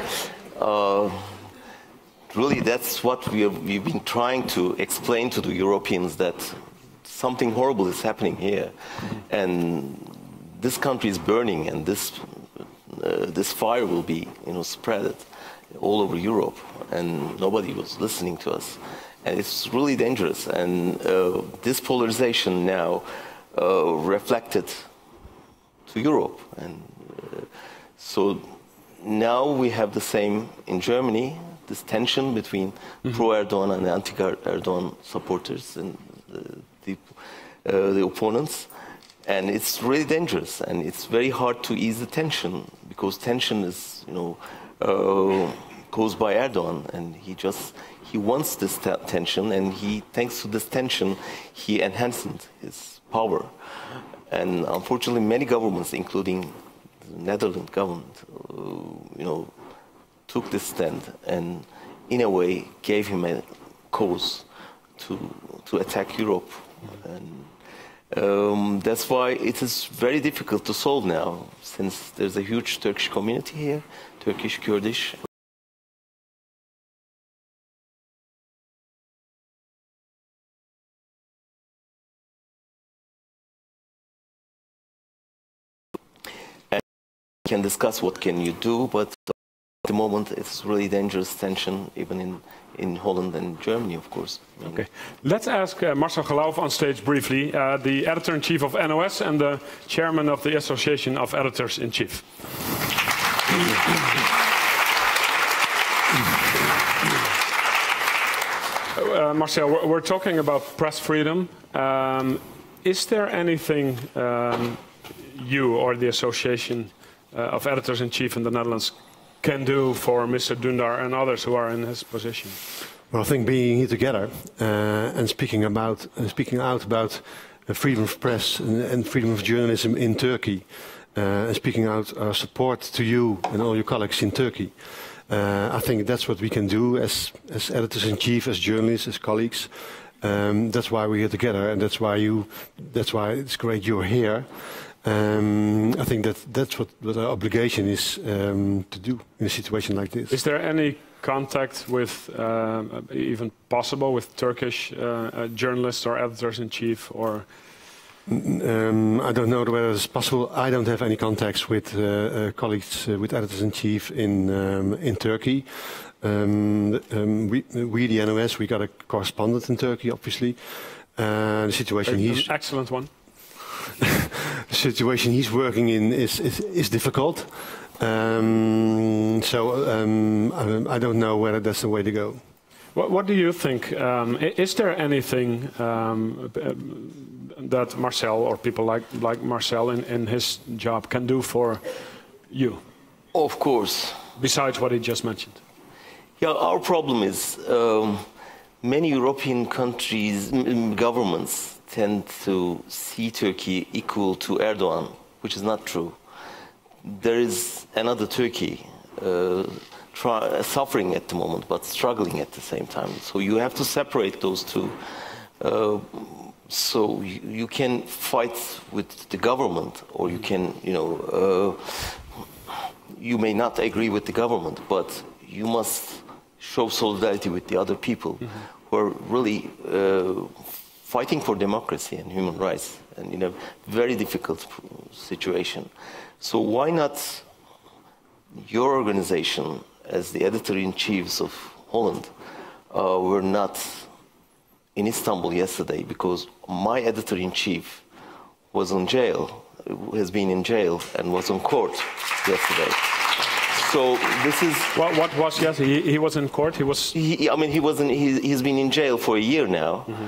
uh, really, that's what we have, we've been trying to explain to the Europeans, that something horrible is happening here. Mm-hmm. And this country is burning, and this, uh, this fire will be, you know, spread all over Europe, and nobody was listening to us. And it's really dangerous. And uh, this polarization now uh, reflected to Europe. And uh, so now we have the same in Germany, this tension between mm-hmm. pro-Erdogan and anti-Erdogan supporters and uh, the, uh, the opponents. And it's really dangerous, and it's very hard to ease the tension, because tension is, you know, uh, caused by Erdogan, and he just, he wants this tension, and he, thanks to this tension, he enhanced his power. And unfortunately, many governments, including the Netherlands government, uh, you know, took this stand and, in a way, gave him a cause to to attack Europe. And um, that's why it is very difficult to solve now, since there's a huge Turkish community here, Turkish, Kurdish. And we can discuss what can you do, but at the moment it's really dangerous tension, even in in Holland and Germany, of course. Okay, let's ask uh, Marcel Geloof on stage briefly, uh, the editor-in-chief of N O S and the chairman of the Association of Editors-in-Chief. uh, Marcel, we're, we're talking about press freedom. Um, is there anything um, you or the Association uh, of Editors-in-Chief in the Netherlands can do for Mister Dündar and others who are in his position? Well, I think being here together uh, and speaking about uh, speaking out about uh, freedom of press and, and freedom of journalism in Turkey, uh, and speaking out our support to you and all your colleagues in Turkey. Uh, I think that's what we can do as as editors-in-chief, as journalists, as colleagues. Um, that's why we're here together, and that's why you. That's why it's great you're here. Um, I think that that's what, what our obligation is um, to do in a situation like this. Is there any contact with, uh, even possible, with Turkish uh, uh, journalists or editors-in-chief, or? Um, I don't know whether it's possible. I don't have any contacts with uh, uh, colleagues uh, with editors-in-chief in um, in Turkey. Um, um, we, we, the N O S, we got a correspondent in Turkey, obviously. Uh, the situation he's an excellent one. The situation he's working in is is, is difficult. Um, so um, I, I don't know whether that's the way to go. What, what do you think? Um, is there anything um, that Marcel or people like like Marcel in, in his job can do for you? Of course. Besides what he just mentioned. Yeah, our problem is um, many European countries, governments tend to see Turkey equal to Erdogan, which is not true. There is another Turkey uh, try, suffering at the moment, but struggling at the same time. So you have to separate those two. Uh, so you, you can fight with the government, or you can, you know, uh, you may not agree with the government, but you must show solidarity with the other people mm-hmm. who are really uh, fighting for democracy and human rights, and in a very difficult situation. So why not your organization, as the editor-in-chiefs of Holland, uh, were not in Istanbul yesterday, because my editor-in-chief was in jail, has been in jail and was on court yesterday. So this is what, what was yes he, he was in court. He was. He, I mean, he wasn't. He, he's been in jail for a year now, mm-hmm.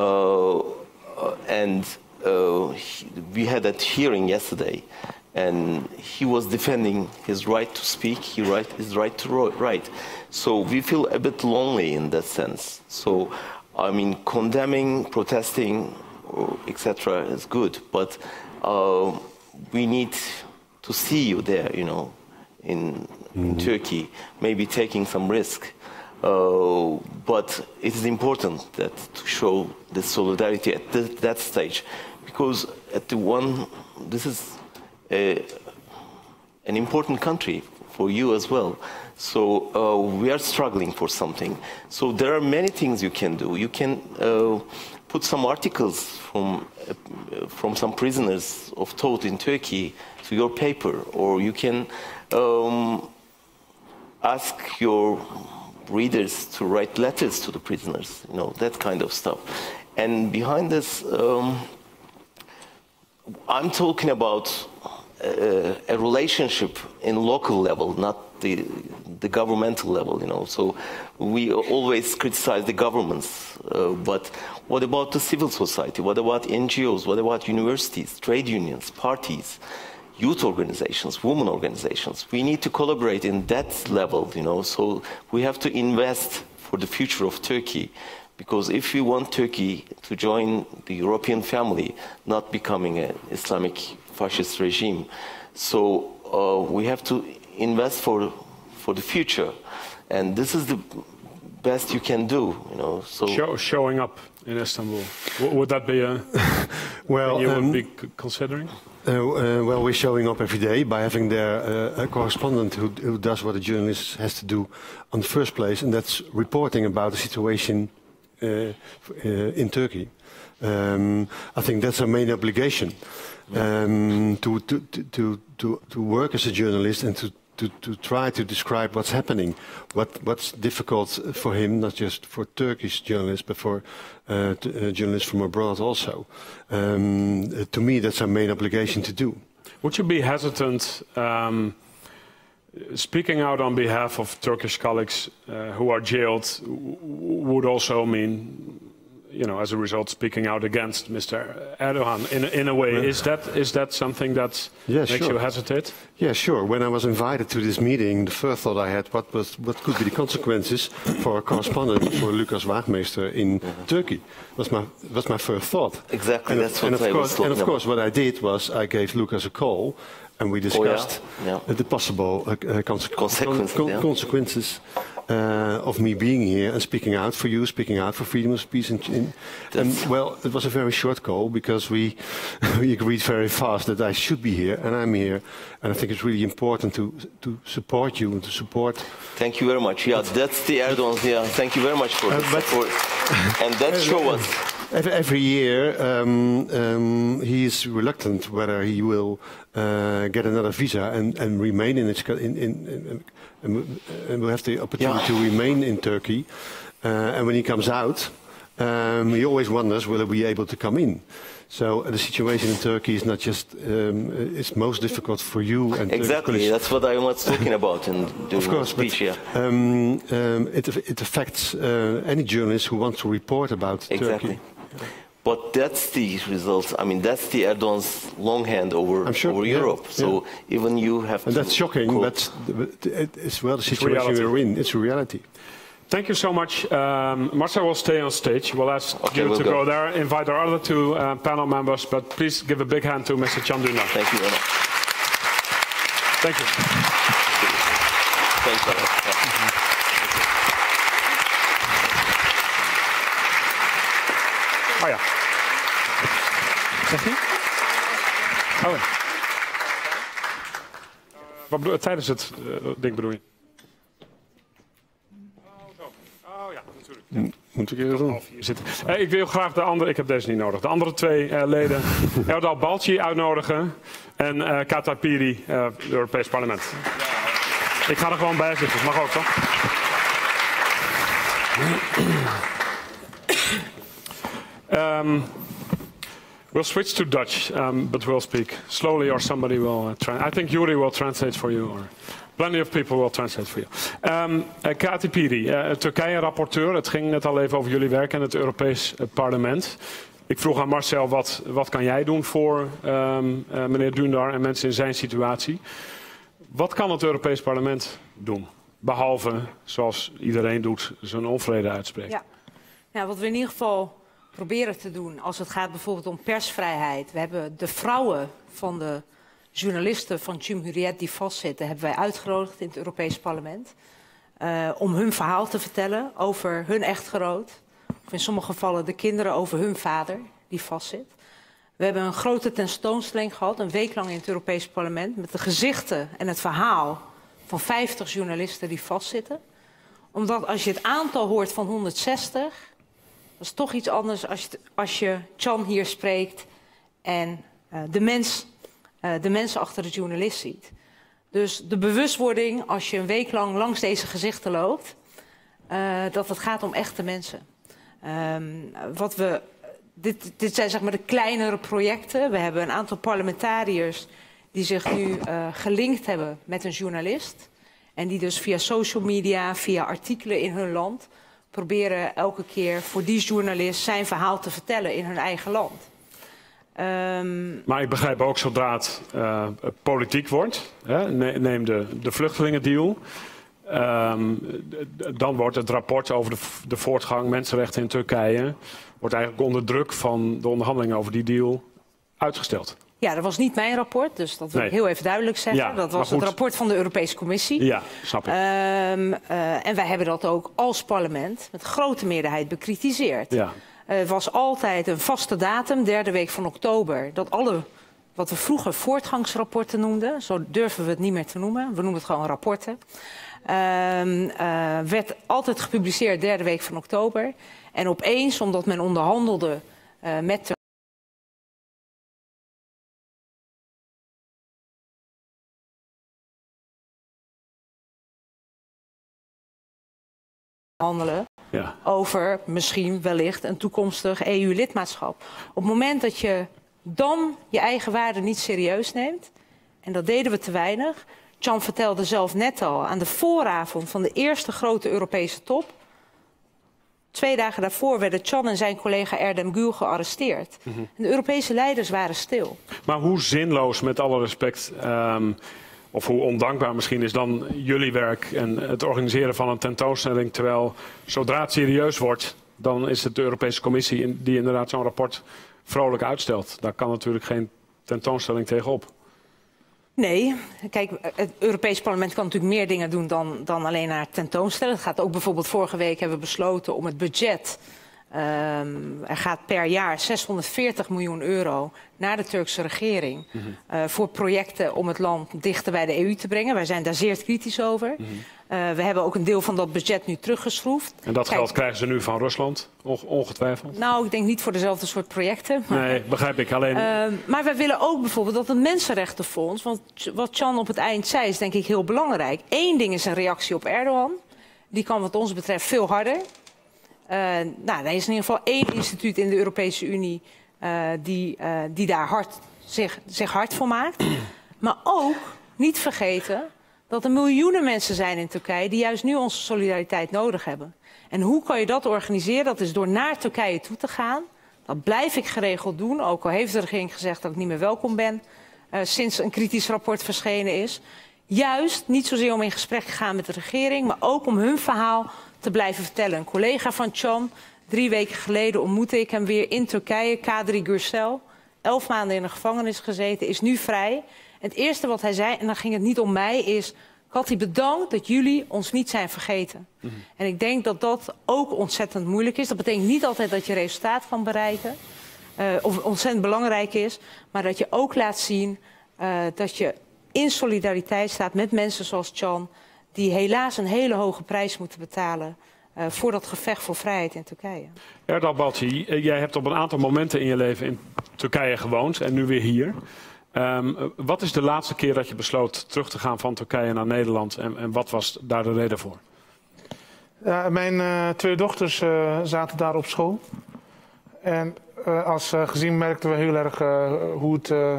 uh, and uh, he, we had that hearing yesterday, and he was defending his right to speak. He right his right to write. So we feel a bit lonely in that sense. So I mean, condemning, protesting, et cetera is good, but uh, we need to see you there. You know. In, mm-hmm. in Turkey, maybe taking some risk. Uh, but it is important that to show the solidarity at the, that stage, because at the one, this is a, an important country for you as well. So uh, we are struggling for something. So there are many things you can do. You can uh, put some articles from, uh, from some prisoners of thought in Turkey to your paper, or you can Um, ask your readers to write letters to the prisoners, you know, that kind of stuff. And behind this, um, I'm talking about a, a relationship in local level, not the, the governmental level, you know. So we always criticize the governments, uh, but what about the civil society? What about N G Os? What about universities, trade unions, parties? Youth organizations, women organizations. We need to collaborate in that level, you know, so we have to invest for the future of Turkey, because if we want Turkey to join the European family, not becoming an Islamic fascist regime, so uh, we have to invest for, for the future, and this is the best you can do, you know. So Show, showing up. in Istanbul? W would that be a well, you um, would be c considering? Uh, uh, well, we're showing up every day by having there uh, a correspondent who, who does what a journalist has to do on the first place, and that's reporting about the situation uh, uh, in Turkey. Um, I think that's our main obligation, um, to, to, to, to, to work as a journalist and to, to, to try to describe what's happening, what, what's difficult for him, not just for Turkish journalists, but for uh, t uh, journalists from abroad also. Um, uh, to me, that's our main obligation to do. Would you be hesitant um, speaking out on behalf of Turkish colleagues uh, who are jailed would also mean, you know, as a result, speaking out against Mister Erdogan in, in a way. Is that, is that something that yeah, makes sure. you hesitate? Yeah, sure. When I was invited to this meeting, the first thought I had, what, was, what could be the consequences for a correspondent, for Lucas Waagmeester in mm-hmm. Turkey, was my, was my first thought. Exactly, and that's of, what and I of was course, talking And of course, about. what I did was I gave Lucas a call, and we discussed oh, yeah? Yeah. the possible uh, uh, conse consequences, con yeah. consequences uh, of me being here and speaking out for you, speaking out for freedom of speech. In, in, and well, it was a very short call because we we agreed very fast that I should be here, and I'm here, and I think it's really important to to support you and to support. Thank you very much. Yeah, that's the Erdogan. Yeah, thank you very much for Uh, the but- support, and that shows us. Every, every year, um, um, he is reluctant whether he will uh, get another visa and, and remain in its. In, in, in, in, and will have the opportunity Yeah. to remain in Turkey. Uh, and when he comes out, um, he always wonders will he be able to come in. So uh, the situation in Turkey is not just. Um, it's most difficult for you and Exactly, Turkish. that's what I was talking about in the Of course, speech. but, Yeah. um, um, it, it affects uh, any journalist who wants to report about Exactly. Turkey. But that's the result. I mean, that's the Erdogan's long hand over, I'm sure, over yeah, Europe. So yeah. even you have And to. that's shocking, cope. but it's well the situation reality. we're in. It's a reality. Thank you so much. Um, Marcel will stay on stage. We'll ask Okay, you we'll to go. go there, invite our other two uh, panel members, but please give a big hand to Mister Can Dündar. Thank you very much. Thank you. Thanks a lot. Yeah. Oh ja. Zeg je? Oh ja. Wat bedoel, tijdens het uh, ding bedoel je? Oh ja, natuurlijk. Ja. Moet ik eerder doen? Half hier zitten. Uh, ik wil graag de andere, ik heb deze niet nodig, de andere twee uh, leden, Erdal Balci uitnodigen en uh, Kata Piri, uh, het Europees Parlement. Ik ga er gewoon bij zitten, dat mag ook toch? Um, we'll switch to Dutch, um, but we'll speak slowly, or somebody will. Uh, tra I think Yuri will translate for you, or plenty of people will translate for you. Um, uh, Kati Piri, uh, Turkije-rapporteur. Het ging net al even over jullie werk in het Europees uh, Parlement. Ik vroeg aan Marcel, wat, wat kan jij doen voor um, uh, meneer Dündar en mensen in zijn situatie? Wat kan het Europees Parlement doen? Behalve, zoals iedereen doet, zijn onvrede uitspreken. Ja. Ja, wat we in ieder geval proberen te doen als het gaat bijvoorbeeld om persvrijheid. We hebben de vrouwen van de journalisten van Cumhuriyet die vastzitten, hebben wij uitgenodigd in het Europees Parlement. Uh, om hun verhaal te vertellen over hun echtgenoot. Of in sommige gevallen de kinderen over hun vader die vastzit. We hebben een grote tentoonstelling gehad, een week lang in het Europees Parlement, met de gezichten en het verhaal van vijftig journalisten die vastzitten. Omdat als je het aantal hoort van honderdzestig, dat is toch iets anders als je, als je Can hier spreekt en uh, de, mens, uh, de mensen achter de journalist ziet. Dus de bewustwording als je een week lang langs deze gezichten loopt, uh, dat het gaat om echte mensen. Um, wat we, dit, dit zijn zeg maar de kleinere projecten. We hebben een aantal parlementariërs die zich nu uh, gelinkt hebben met een journalist. En die dus via social media, via artikelen in hun land proberen elke keer voor die journalist zijn verhaal te vertellen in hun eigen land. Um... Maar ik begrijp ook zodra het uh, politiek wordt, hè, neem de, de vluchtelingendeal. Um, dan wordt het rapport over de, de voortgang mensenrechten in Turkije wordt eigenlijk onder druk van de onderhandelingen over die deal uitgesteld. Ja, dat was niet mijn rapport, dus dat wil ik heel even duidelijk zeggen. Ja, dat was het rapport van de Europese Commissie. Ja, snap ik. Um, uh, en wij hebben dat ook als parlement met grote meerderheid bekritiseerd. Ja. Het was altijd een vaste datum, derde week van oktober, dat alle wat we vroeger voortgangsrapporten noemden, zo durven we het niet meer te noemen, we noemen het gewoon rapporten, uh, uh, werd altijd gepubliceerd derde week van oktober. En opeens, omdat men onderhandelde uh, met de handelen ja. over misschien wellicht een toekomstig E U-lidmaatschap. Op het moment dat je dan je eigen waarden niet serieus neemt, en dat deden we te weinig. Can vertelde zelf net al, aan de vooravond van de eerste grote Europese top, twee dagen daarvoor werden Can en zijn collega Erdem Gül gearresteerd. Mm-hmm. En de Europese leiders waren stil. Maar hoe zinloos, met alle respect, um, of hoe ondankbaar misschien is dan jullie werk en het organiseren van een tentoonstelling, terwijl zodra het serieus wordt, dan is het de Europese Commissie die inderdaad zo'n rapport vrolijk uitstelt. Daar kan natuurlijk geen tentoonstelling tegenop. Nee, kijk, het Europees Parlement kan natuurlijk meer dingen doen dan, dan alleen naar tentoonstellen. Het gaat ook bijvoorbeeld, vorige week hebben we besloten om het budget. Um, er gaat per jaar zeshonderdveertig miljoen euro naar de Turkse regering. Mm-hmm. uh, voor projecten om het land dichter bij de E U te brengen. Wij zijn daar zeer kritisch over. Mm-hmm. uh, we hebben ook een deel van dat budget nu teruggeschroefd. En dat Kijk, geld krijgen ze nu van Rusland, ongetwijfeld? Nou, ik denk niet voor dezelfde soort projecten. Maar, nee, begrijp ik. Alleen... Uh, maar wij willen ook bijvoorbeeld dat het Mensenrechtenfonds, want wat Can op het eind zei is denk ik heel belangrijk. Eén ding is een reactie op Erdogan. Die kan wat ons betreft veel harder. Uh, nou, er is in ieder geval één instituut in de Europese Unie uh, die, uh, die daar hard, zich, zich hard voor maakt. Maar ook niet vergeten dat er miljoenen mensen zijn in Turkije die juist nu onze solidariteit nodig hebben. En hoe kan je dat organiseren? Dat is door naar Turkije toe te gaan. Dat blijf ik geregeld doen, ook al heeft de regering gezegd dat ik niet meer welkom ben uh, sinds een kritisch rapport verschenen is. Juist niet zozeer om in gesprek te gaan met de regering, maar ook om hun verhaal te blijven vertellen. Een collega van Can, drie weken geleden ontmoette ik hem weer in Turkije, Kadri Gürsel. Elf maanden in de gevangenis gezeten, is nu vrij. Het eerste wat hij zei, en dan ging het niet om mij, is: Katty, bedankt dat jullie ons niet zijn vergeten. Mm-hmm. En ik denk dat dat ook ontzettend moeilijk is. Dat betekent niet altijd dat je resultaat kan bereiken, uh, of ontzettend belangrijk is, maar dat je ook laat zien uh, dat je in solidariteit staat met mensen zoals Can, die helaas een hele hoge prijs moeten betalen uh, voor dat gevecht voor vrijheid in Turkije. Erdal Balci, jij hebt op een aantal momenten in je leven in Turkije gewoond en nu weer hier. Um, wat is de laatste keer dat je besloot terug te gaan van Turkije naar Nederland en, en wat was daar de reden voor? Ja, mijn uh, twee dochters uh, zaten daar op school. En uh, als uh, gezin merkten we heel erg uh, hoe het uh,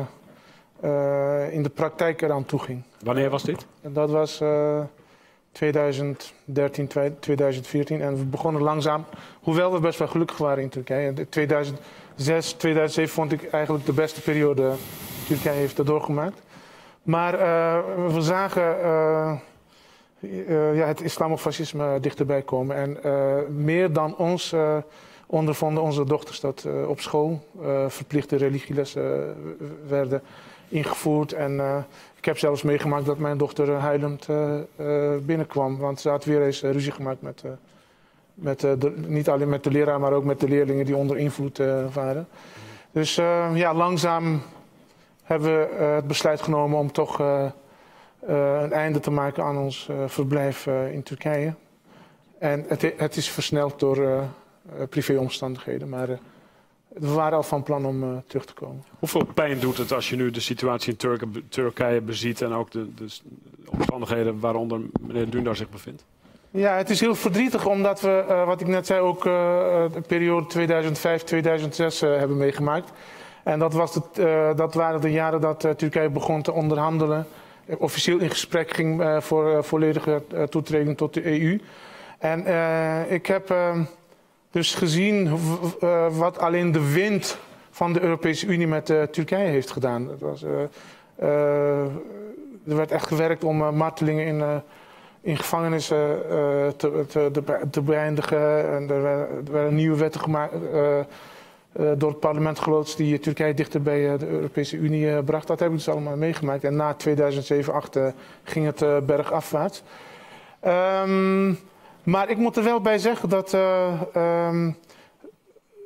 uh, in de praktijk eraan toe ging. Wanneer was dit? Dat was uh, twintig dertien, twintig veertien en we begonnen langzaam, hoewel we best wel gelukkig waren in Turkije. tweeduizend zes, tweeduizend zeven vond ik eigenlijk de beste periode die Turkije heeft er doorgemaakt. Maar uh, we zagen uh, uh, ja, het islamofascisme dichterbij komen en uh, meer dan ons uh, ondervonden onze dochters dat uh, op school uh, verplichte religielessen uh, werden ingevoerd. En uh, ik heb zelfs meegemaakt dat mijn dochter huilend uh, uh, binnenkwam. Want ze had weer eens uh, ruzie gemaakt met, uh, met uh, de, niet alleen met de leraar, maar ook met de leerlingen die onder invloed uh, waren. Dus uh, ja, langzaam hebben we uh, het besluit genomen om toch uh, uh, een einde te maken aan ons uh, verblijf uh, in Turkije. En het, het is versneld door uh, privéomstandigheden, maar uh, we waren al van plan om uh, terug te komen. Hoeveel pijn doet het als je nu de situatie in Turk Turkije beziet en ook de, de omstandigheden waaronder meneer Dündar zich bevindt? Ja, het is heel verdrietig omdat we, uh, wat ik net zei, ook uh, de periode tweeduizend vijf, tweeduizend zes uh, hebben meegemaakt. En dat, was het, uh, dat waren de jaren dat uh, Turkije begon te onderhandelen, uh, officieel in gesprek ging uh, voor uh, volledige uh, toetreding tot de E U. En uh, ik heb uh, dus gezien uh, wat alleen de wind van de Europese Unie met uh, Turkije heeft gedaan. Het was, uh, uh, er werd echt gewerkt om uh, martelingen in, uh, in gevangenissen uh, te, te, te beëindigen. En er, werden, er werden nieuwe wetten gemaakt, uh, uh, door het parlement geloodst die Turkije dichter bij uh, de Europese Unie uh, bracht. Dat heb ik dus allemaal meegemaakt. En na tweeduizend zeven, tweeduizend acht uh, ging het uh, bergafwaarts. Um, maar ik moet er wel bij zeggen dat uh, um,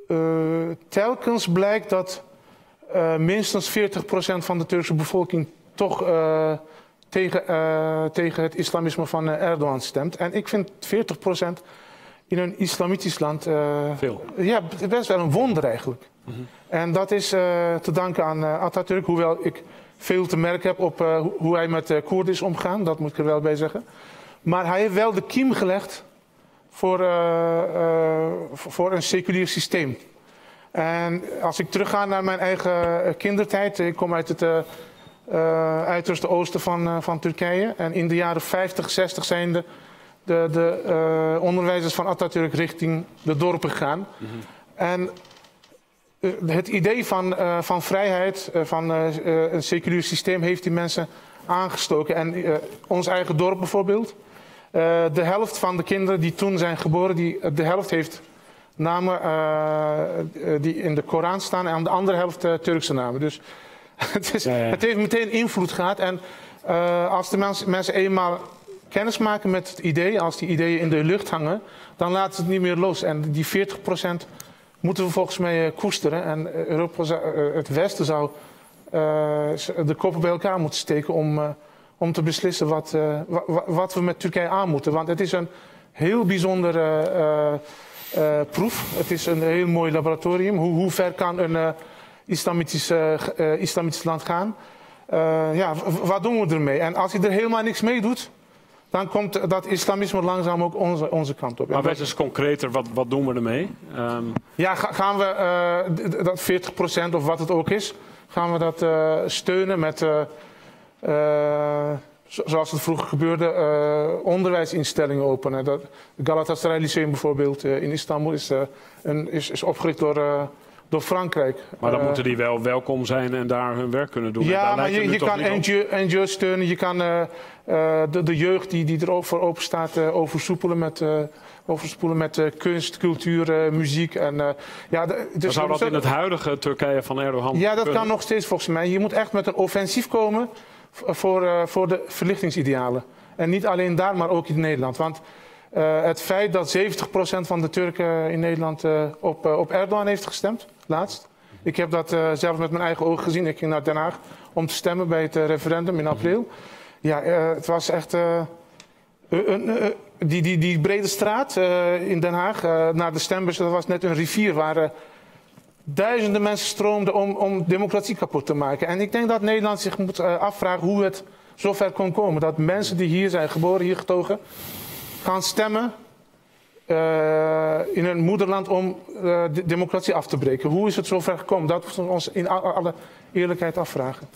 uh, telkens blijkt dat uh, minstens veertig procent van de Turkse bevolking toch uh, tegen, uh, tegen het islamisme van uh, Erdogan stemt. En ik vind veertig procent in een islamitisch land uh, Veel. Ja, best wel een wonder eigenlijk. Mm-hmm. En dat is uh, te danken aan uh, Atatürk, hoewel ik veel te merken heb op uh, hoe hij met uh, Koerden is omgaan, dat moet ik er wel bij zeggen. Maar hij heeft wel de kiem gelegd voor, uh, uh, voor een seculier systeem. En als ik terugga naar mijn eigen kindertijd, ik kom uit het uh, uh, uiterste oosten van, uh, van Turkije. En in de jaren vijftig, zestig zijn de, de, de uh, onderwijzers van Atatürk richting de dorpen gegaan. Mm-hmm. En uh, het idee van, uh, van vrijheid, uh, van uh, uh, een seculier systeem heeft die mensen aangestoken. En uh, ons eigen dorp bijvoorbeeld. Uh, de helft van de kinderen die toen zijn geboren, die, de helft heeft namen uh, die in de Koran staan en aan de andere helft uh, Turkse namen. Dus het, is, ja, ja. het heeft meteen invloed gehad. En uh, als de mens, mensen eenmaal kennis maken met het idee, als die ideeën in de lucht hangen, dan laten ze het niet meer los. En die veertig procent moeten we volgens mij uh, koesteren. En Europa, uh, het Westen zou uh, de koppen bij elkaar moeten steken om... Uh, om te beslissen wat, uh, wa wat we met Turkije aan moeten. Want het is een heel bijzondere uh, uh, proef. Het is een heel mooi laboratorium. Hoe, hoe ver kan een uh, islamitisch, uh, uh, islamitisch land gaan? Uh, ja, wat doen we ermee? En als je er helemaal niks mee doet, dan komt dat islamisme langzaam ook onze, onze kant op. Maar wees eens concreter, wat, wat doen we ermee? Um... Ja, ga, gaan we uh, dat veertig procent of wat het ook is, gaan we dat uh, steunen met... Uh, Uh, zoals het vroeger gebeurde, uh, onderwijsinstellingen openen. Dat Galatasaray Lyceum bijvoorbeeld uh, in Istanbul is, uh, een, is, is opgericht door, uh, door Frankrijk. Maar dan uh, moeten die wel welkom zijn en daar hun werk kunnen doen. Ja, maar je, je kan N G O's steunen, je kan uh, uh, de, de jeugd die, die er voor open staat uh, oversoepelen met... Uh, overspoelen met uh, kunst, cultuur, uh, muziek. En, uh, ja, de, dus zou dat in het huidige Turkije van Erdogan Ja, dat kunnen? kan nog steeds volgens mij. Je moet echt met een offensief komen voor, uh, voor de verlichtingsidealen. En niet alleen daar, maar ook in Nederland. Want uh, het feit dat zeventig procent van de Turken in Nederland uh, op, uh, op Erdogan heeft gestemd, laatst. Ik heb dat uh, zelf met mijn eigen ogen gezien. Ik ging naar Den Haag om te stemmen bij het uh, referendum in april. Ja, uh, het was echt... Uh, uh, uh, uh, die, die, die brede straat uh, in Den Haag, uh, naar de stembus, dat was net een rivier waar... Uh, duizenden mensen stroomden om, om democratie kapot te maken. En ik denk dat Nederland zich moet uh, afvragen hoe het zover kon komen. Dat mensen die hier zijn geboren, hier getogen, gaan stemmen uh, in hun moederland om uh, de democratie af te breken. Hoe is het zover gekomen? Dat moeten we ons in alle eerlijkheid afvragen.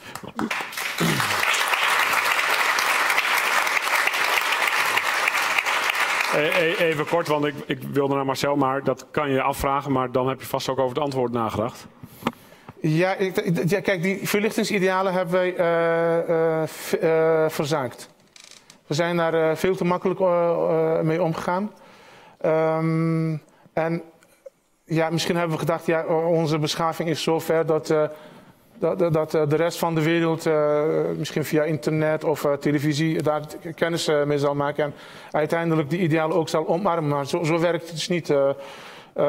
Even kort, want ik, ik wilde naar Marcel, maar dat kan je afvragen, maar dan heb je vast ook over het antwoord nagedacht. Ja, ik, ja kijk, die verlichtingsidealen hebben wij uh, uh, uh, verzaakt. We zijn daar uh, veel te makkelijk uh, uh, mee omgegaan. Um, en ja, misschien hebben we gedacht, ja, onze beschaving is zo ver dat... Uh, Dat, dat de rest van de wereld uh, misschien via internet of uh, televisie daar kennis uh, mee zal maken. En uiteindelijk die idealen ook zal omarmen. Maar zo, zo werkt het dus niet. Uh, uh,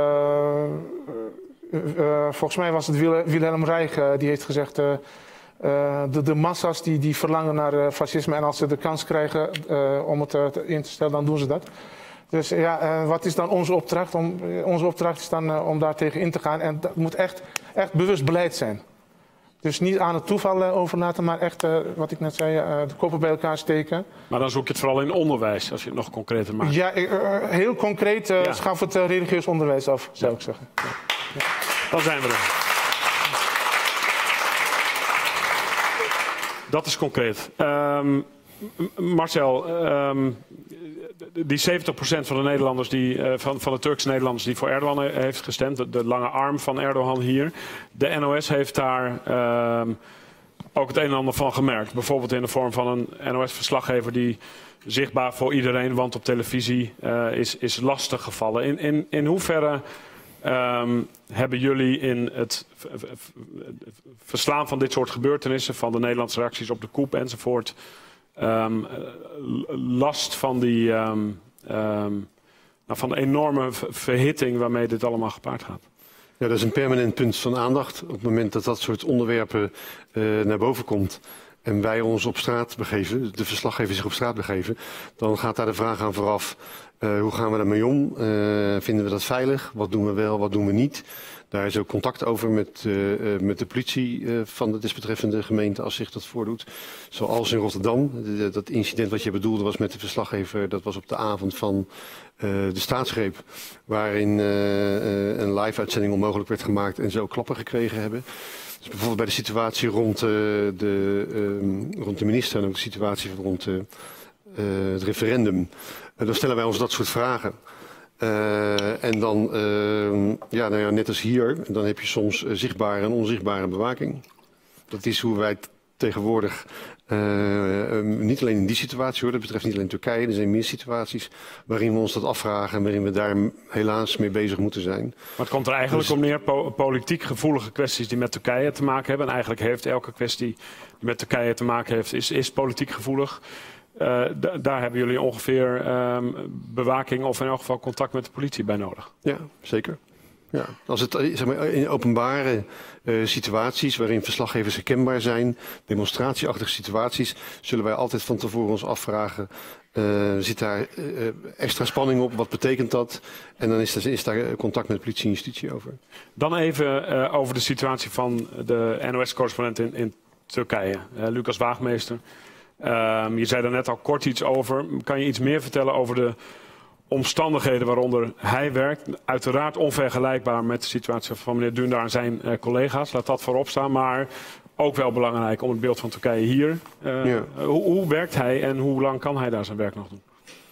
uh, volgens mij was het Wilhelm Reich uh, die heeft gezegd... Uh, uh, de, de massa's die, die verlangen naar uh, fascisme en als ze de kans krijgen uh, om het uh, in te stellen, dan doen ze dat. Dus ja, uh, wat is dan onze opdracht? Om, onze opdracht is dan uh, om daar tegen in te gaan. En dat moet echt, echt bewust beleid zijn. Dus niet aan het toeval uh, overlaten, maar echt, uh, wat ik net zei, uh, de koppen bij elkaar steken. Maar dan zoek je het vooral in onderwijs, als je het nog concreter maakt. Ja, uh, heel concreet uh, ja. schaf het uh, religieus onderwijs af, zou ja. ik zeggen. Ja. Ja. Dan zijn we er. Dat is concreet. Um, Marcel, um, die zeventig procent van de Nederlanders die, uh, van, van de Turkse Nederlanders die voor Erdogan heeft gestemd, de, de lange arm van Erdogan hier. De N O S heeft daar uh, ook het een en ander van gemerkt. Bijvoorbeeld in de vorm van een N O S-verslaggever die zichtbaar voor iedereen, want op televisie uh, is, is lastig gevallen. In, in, in hoeverre um, hebben jullie in het verslaan van dit soort gebeurtenissen, van de Nederlandse reacties op de coup enzovoort, Um, last van, die, um, um, nou, van de enorme verhitting waarmee dit allemaal gepaard gaat? Ja, dat is een permanent punt van aandacht. Op het moment dat dat soort onderwerpen uh, naar boven komt en wij ons op straat begeven, de verslaggevers zich op straat begeven, dan gaat daar de vraag aan vooraf, uh, hoe gaan we daarmee om? Uh, vinden we dat veilig? Wat doen we wel, wat doen we niet? Daar is ook contact over met, uh, uh, met de politie uh, van de desbetreffende gemeente als zich dat voordoet. Zoals in Rotterdam. De, dat incident wat je bedoelde was met de verslaggever, dat was op de avond van uh, de staatsgreep. Waarin uh, uh, een live uitzending onmogelijk werd gemaakt en ze ook klappen gekregen hebben. Dus bijvoorbeeld bij de situatie rond, uh, de, uh, rond de minister en ook de situatie rond uh, uh, het referendum. Uh, dan stellen wij ons dat soort vragen. Uh, en dan, uh, ja, nou ja, net als hier, dan heb je soms uh, zichtbare en onzichtbare bewaking. Dat is hoe wij het tegenwoordig, uh, um, niet alleen in die situatie hoor, dat betreft niet alleen Turkije, er zijn meer situaties waarin we ons dat afvragen en waarin we daar helaas mee bezig moeten zijn. Maar het komt er eigenlijk dus om neer, po politiek gevoelige kwesties die met Turkije te maken hebben. En eigenlijk heeft elke kwestie die met Turkije te maken heeft, is, is politiek gevoelig. Uh, daar hebben jullie ongeveer um, bewaking of in elk geval contact met de politie bij nodig. Ja, zeker. Ja. Als het zeg maar, in openbare uh, situaties waarin verslaggevers herkenbaar zijn, demonstratieachtige situaties, zullen wij altijd van tevoren ons afvragen, uh, zit daar uh, extra spanning op, wat betekent dat? En dan is, er, is daar contact met politie en justitie over. Dan even uh, over de situatie van de N O S-correspondent in, in Turkije, uh, Lucas Waagmeester. Um, je zei daar net al kort iets over. Kan je iets meer vertellen over de omstandigheden waaronder hij werkt? Uiteraard onvergelijkbaar met de situatie van meneer Dündar en zijn uh, collega's. Laat dat voorop staan. Maar ook wel belangrijk om het beeld van Turkije hier. Uh, ja. hoe, hoe werkt hij en hoe lang kan hij daar zijn werk nog doen?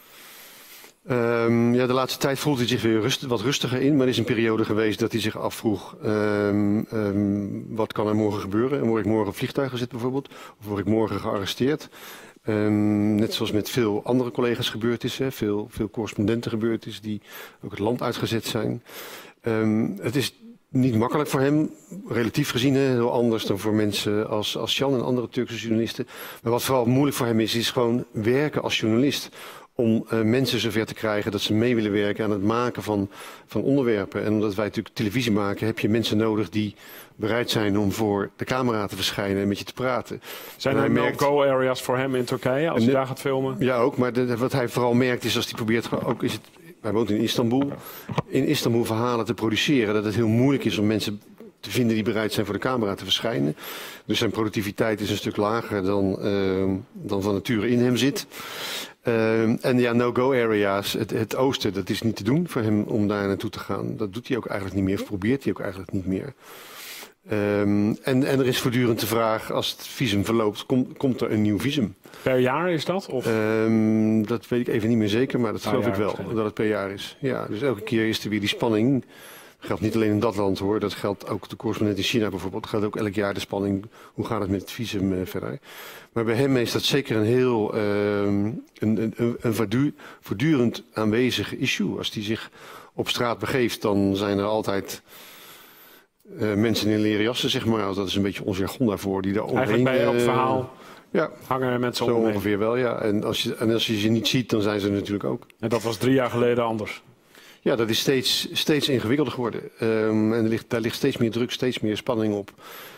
Um, ja, de laatste tijd voelt hij zich weer rust, wat rustiger in. Maar er is een periode geweest dat hij zich afvroeg, um, um, wat kan er morgen gebeuren? En word ik morgen op vliegtuig gezet bijvoorbeeld? Of word ik morgen gearresteerd? Um, net zoals met veel andere collega's gebeurd is. Hè? Veel, veel correspondenten gebeurd is die ook het land uitgezet zijn. Um, het is niet makkelijk voor hem, relatief gezien heel anders dan voor mensen als, als Can en andere Turkse journalisten. Maar wat vooral moeilijk voor hem is, is gewoon werken als journalist. Om uh, mensen zover te krijgen dat ze mee willen werken aan het maken van, van onderwerpen. En omdat wij natuurlijk televisie maken, heb je mensen nodig die bereid zijn om voor de camera te verschijnen en met je te praten. Zijn er no-go areas voor hem in Turkije als hij daar gaat filmen? Ja, ook. Maar de, wat hij vooral merkt is als hij probeert, ook is het, hij woont in Istanbul, in Istanbul verhalen te produceren, dat het heel moeilijk is om mensen te vinden die bereid zijn voor de camera te verschijnen. Dus zijn productiviteit is een stuk lager dan, uh, dan van nature in hem zit. Uh, en ja, no-go areas, het, het oosten, dat is niet te doen voor hem om daar naartoe te gaan. Dat doet hij ook eigenlijk niet meer, of probeert hij ook eigenlijk niet meer. Um, en, en er is voortdurend de vraag, als het visum verloopt, kom, komt er een nieuw visum? Per jaar is dat? Of? Um, dat weet ik even niet meer zeker, maar dat geloof ik wel, dat het per jaar is. Ja, dus elke keer is er weer die spanning. Dat geldt niet alleen in dat land hoor, dat geldt ook de correspondent in China bijvoorbeeld. Dat geldt ook elk jaar de spanning, hoe gaat het met het visum uh, verder. Maar bij hem is dat zeker een heel uh, een, een, een voortdurend aanwezig issue. Als hij zich op straat begeeft, dan zijn er altijd uh, mensen in leren jassen, zeg maar. Dat is een beetje ons jargon daarvoor. Die daar Eigenlijk bij elk uh, verhaal ja, hangen er mensen zo omheen. ongeveer wel, ja. En als, je, en als je ze niet ziet, dan zijn ze er natuurlijk ook. En dat was drie jaar geleden anders. Ja, dat is steeds, steeds ingewikkelder geworden. Um, en er ligt, daar ligt steeds meer druk, steeds meer spanning op.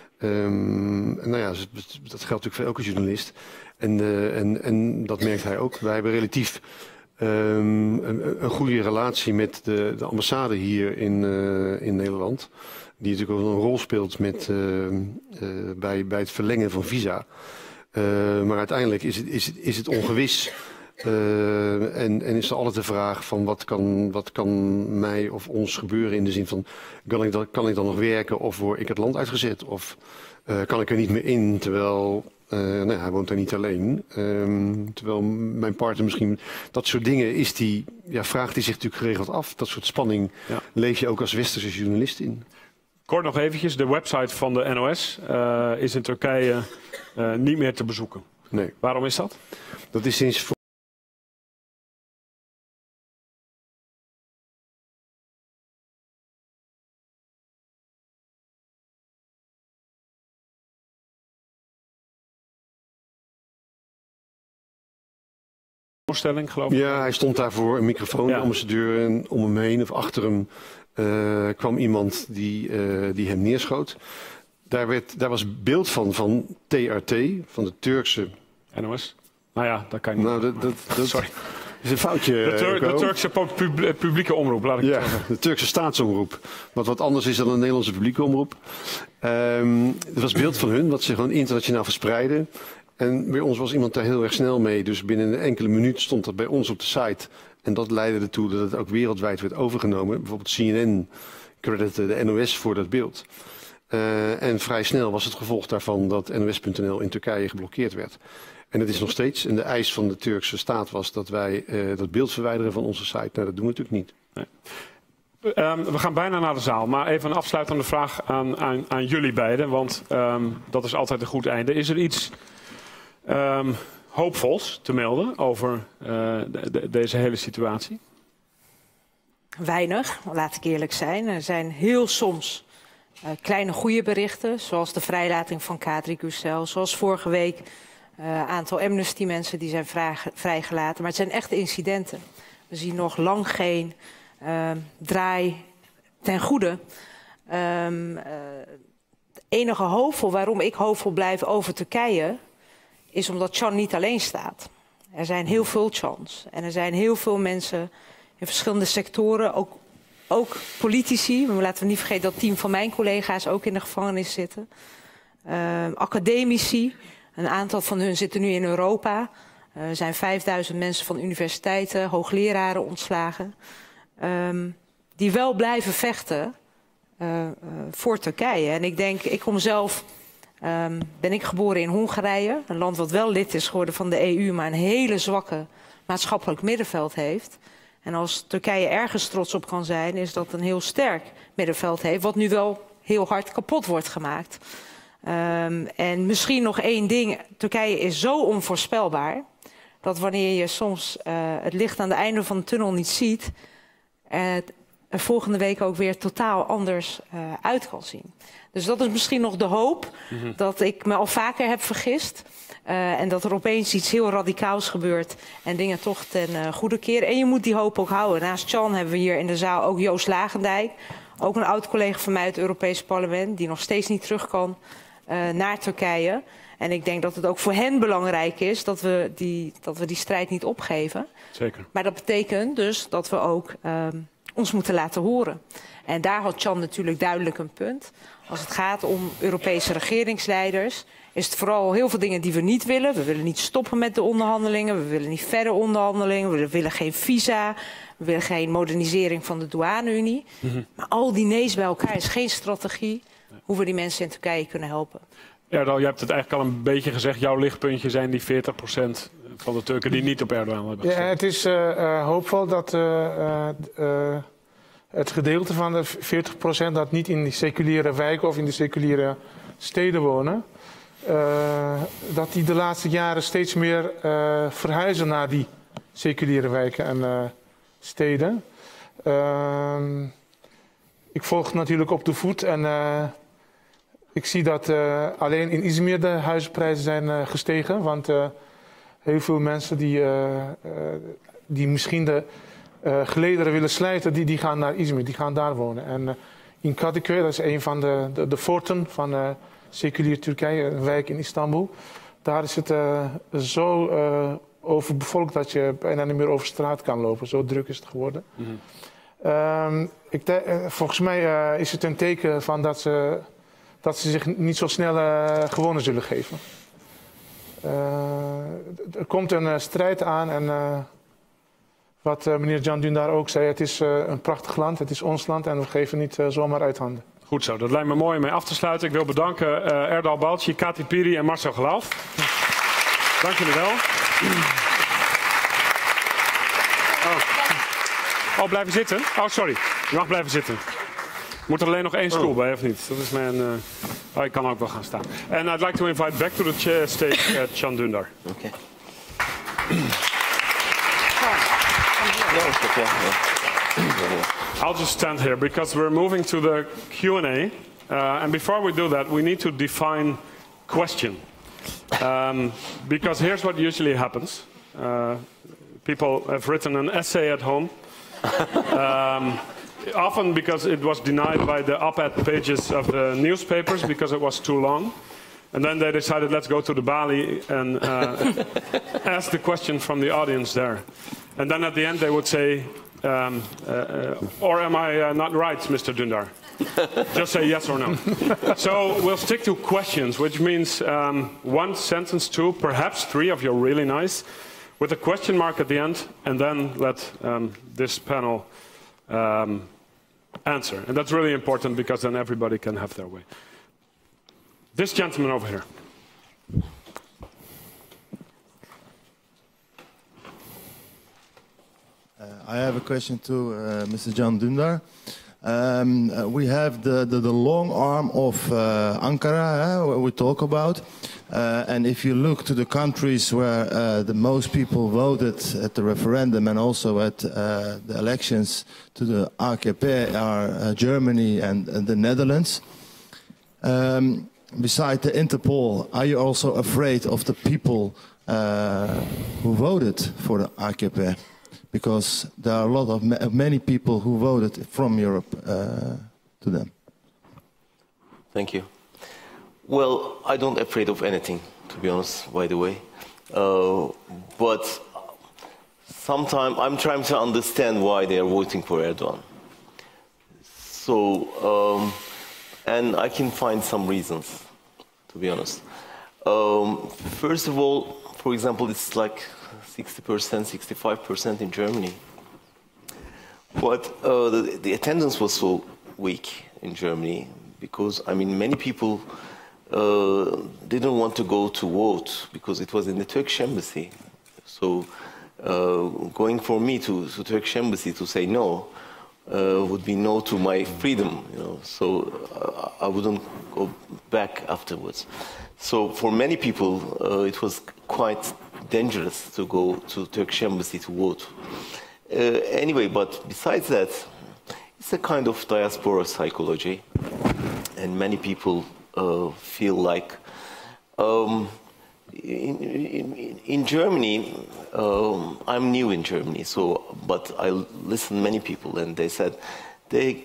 Um, en nou ja, dat geldt natuurlijk voor elke journalist. En, uh, en, en dat merkt hij ook. Wij hebben relatief um, een, een goede relatie met de, de ambassade hier in, uh, in Nederland. Die natuurlijk ook een rol speelt met, uh, uh, bij, bij het verlengen van visa. Uh, maar uiteindelijk is het, is het, is het ongewis. Uh, en, en is er altijd de vraag van wat kan, wat kan mij of ons gebeuren in de zin van kan ik dan, kan ik dan nog werken of word ik het land uitgezet of uh, kan ik er niet meer in terwijl uh, nou ja, hij woont daar niet alleen. Um, terwijl mijn partner misschien dat soort dingen is die, ja, vraagt hij zich natuurlijk geregeld af. Dat soort spanning ja. leef je ook als westerse journalist in. Kort nog eventjes, de website van de N O S uh, is in Turkije uh, niet meer te bezoeken. Nee. Waarom is dat? Dat is sinds Geloof ik. Ja, hij stond daar voor een microfoon, ja. ambassadeur om hem heen of achter hem. uh, kwam iemand die, uh, die hem neerschoot. Daar, werd, daar was beeld van van T R T, van de Turkse... N O S? Nou ja, dat kan je niet. Nou, dat, dat, dat Sorry. is een foutje. De, Tur de Turkse pub publieke omroep, laat ik ja, het zeggen. De Turkse staatsomroep. Wat wat anders is dan een Nederlandse publieke omroep. Um, er was beeld van hun, wat ze gewoon internationaal verspreiden. En bij ons was iemand daar heel erg snel mee. Dus binnen een enkele minuut stond dat bij ons op de site. En dat leidde ertoe dat het ook wereldwijd werd overgenomen. Bijvoorbeeld C N N creditte de N O S voor dat beeld. Uh, en vrij snel was het gevolg daarvan dat N O S punt N L in Turkije geblokkeerd werd. En dat is nog steeds. En de eis van de Turkse staat was dat wij uh, dat beeld verwijderen van onze site. Nou, dat doen we natuurlijk niet. Nee. Um, we gaan bijna naar de zaal, maar even een afsluitende vraag aan, aan, aan jullie beiden. Want um, dat is altijd een goed einde. Is er iets um, hoopvols te melden over uh, de, de, deze hele situatie? Weinig, laat ik eerlijk zijn. Er zijn heel soms uh, kleine goede berichten, zoals de vrijlating van Kadri Gürsel, zoals vorige week een uh, aantal Amnesty mensen die zijn vrijgelaten. Maar het zijn echte incidenten. We zien nog lang geen uh, draai ten goede. Um, uh, het enige hoopvol, waarom ik hoopvol blijf over Turkije, is omdat Can niet alleen staat. Er zijn heel veel Cans. En er zijn heel veel mensen in verschillende sectoren, ook, ook politici. Maar laten we niet vergeten dat het team van mijn collega's ook in de gevangenis zitten. Uh, academici. Een aantal van hun zitten nu in Europa. Uh, er zijn vijfduizend mensen van universiteiten, hoogleraren ontslagen. Um, die wel blijven vechten uh, uh, voor Turkije. En ik denk, ik kom zelf, um, ben ik geboren in Hongarije. Een land wat wel lid is geworden van de E U, maar een hele zwakke maatschappelijk middenveld heeft. En als Turkije ergens trots op kan zijn, is dat een heel sterk middenveld heeft. Wat nu wel heel hard kapot wordt gemaakt. Um, en misschien nog één ding. Turkije is zo onvoorspelbaar dat wanneer je soms uh, het licht aan het einde van de tunnel niet ziet, uh, er volgende week ook weer totaal anders uh, uit kan zien. Dus dat is misschien nog de hoop mm-hmm. dat ik me al vaker heb vergist. Uh, en dat er opeens iets heel radicaals gebeurt en dingen toch ten uh, goede keren. En je moet die hoop ook houden. Naast Can hebben we hier in de zaal ook Joost Lagendijk. Ook een oud-collega van mij uit het Europese parlement, die nog steeds niet terug kan uh, naar Turkije. En ik denk dat het ook voor hen belangrijk is dat we die, dat we die strijd niet opgeven. Zeker. Maar dat betekent dus dat we ook um, ons moeten laten horen. En daar had Can natuurlijk duidelijk een punt. Als het gaat om Europese regeringsleiders, is het vooral heel veel dingen die we niet willen. We willen niet stoppen met de onderhandelingen, we willen niet verder onderhandelingen, we willen geen visa, we willen geen modernisering van de douane-Unie. Mm-hmm. Maar al die nee's bij elkaar is geen strategie hoe we die mensen in Turkije kunnen helpen. Erdal, je hebt het eigenlijk al een beetje gezegd. Jouw lichtpuntje zijn die veertig procent van de Turken die niet op Erdogan hebben gestemd. Ja, het is uh, uh, hoopvol dat uh, uh, uh, het gedeelte van de veertig procent dat niet in die seculiere wijken of in de seculiere steden wonen, uh, dat die de laatste jaren steeds meer uh, verhuizen naar die seculiere wijken en uh, steden. Uh, ik volg natuurlijk op de voet en uh, ik zie dat uh, alleen in Izmir de huizenprijzen zijn uh, gestegen. Want uh, heel veel mensen die, uh, uh, die misschien de uh, gelederen willen slijten, die, die gaan naar Izmir, die gaan daar wonen. En uh, in Kadıköy, dat is een van de, de, de forten van uh, seculier Turkije, een wijk in Istanbul. Daar is het uh, zo uh, overbevolkt dat je bijna niet meer over straat kan lopen. Zo druk is het geworden. Mm-hmm. um, ik uh, volgens mij uh, is het een teken van dat ze... dat ze zich niet zo snel uh, gewonnen zullen geven. Uh, er komt een uh, strijd aan en uh, wat uh, meneer Can Dündar ook zei, het is uh, een prachtig land, het is ons land en we geven niet uh, zomaar uit handen. Goed zo, dat lijkt me mooi om mee af te sluiten. Ik wil bedanken uh, Erdal Balci, Kati Piri en Marcel Geloof. Dank jullie wel. Oh. oh, blijven zitten? Oh, sorry. Je mag blijven zitten. Moet er alleen nog één stoel oh. bij, of niet? Dat is mijn... Uh... Oh, ik kan ook wel gaan staan. And I'd like to invite back to the chair stage uh, Can Dündar. Okay. I'll just stand here because we're moving to the Q and A. Uh, and before we do that, we need to define question. Um, because here's what usually happens. Uh, people have written an essay at home. um, often because it was denied by the op-ed pages of the newspapers because it was too long. And then they decided, let's go to the Bali and uh, ask the question from the audience there. And then at the end they would say, um, uh, uh, or am I uh, not right, Mister Dündar? Just say yes or no. So we'll stick to questions, which means um, one sentence, two, perhaps three of you are really nice, with a question mark at the end, and then let um, this panel um, answer. And that's really important because then everybody can have their way. This gentleman over here. Uh, I have a question to uh, Mister Can Dündar. Um, uh, we have the, the, the long arm of uh, Ankara, uh, where we talk about. Uh, and if you look to the countries where uh, the most people voted at the referendum and also at uh, the elections to the A K P are uh, Germany and, and the Netherlands. Um, Besides the Interpol, are you also afraid of the people uh, who voted for the A K P? Because there are a lot of ma many people who voted from Europe uh, to them. Thank you. Well, I don't afraid of anything, to be honest, by the way. Uh, but sometimes I'm trying to understand why they are voting for Erdogan. So, um, and I can find some reasons, to be honest. Um, first of all, for example, it's like sixty percent, sixty-five percent in Germany. But uh, the, the attendance was so weak in Germany because, I mean, many people uh, didn't want to go to vote because it was in the Turkish embassy. So uh, going for me to the Turkish embassy to say no uh, would be no to my freedom, you know. So uh, I wouldn't go back afterwards. So for many people, uh, it was quite dangerous to go to Turkish embassy to vote. Uh, anyway, but besides that, it's a kind of diaspora psychology, and many people uh, feel like um, in, in, in Germany, um, I'm new in Germany, so but I listened many people, and they said they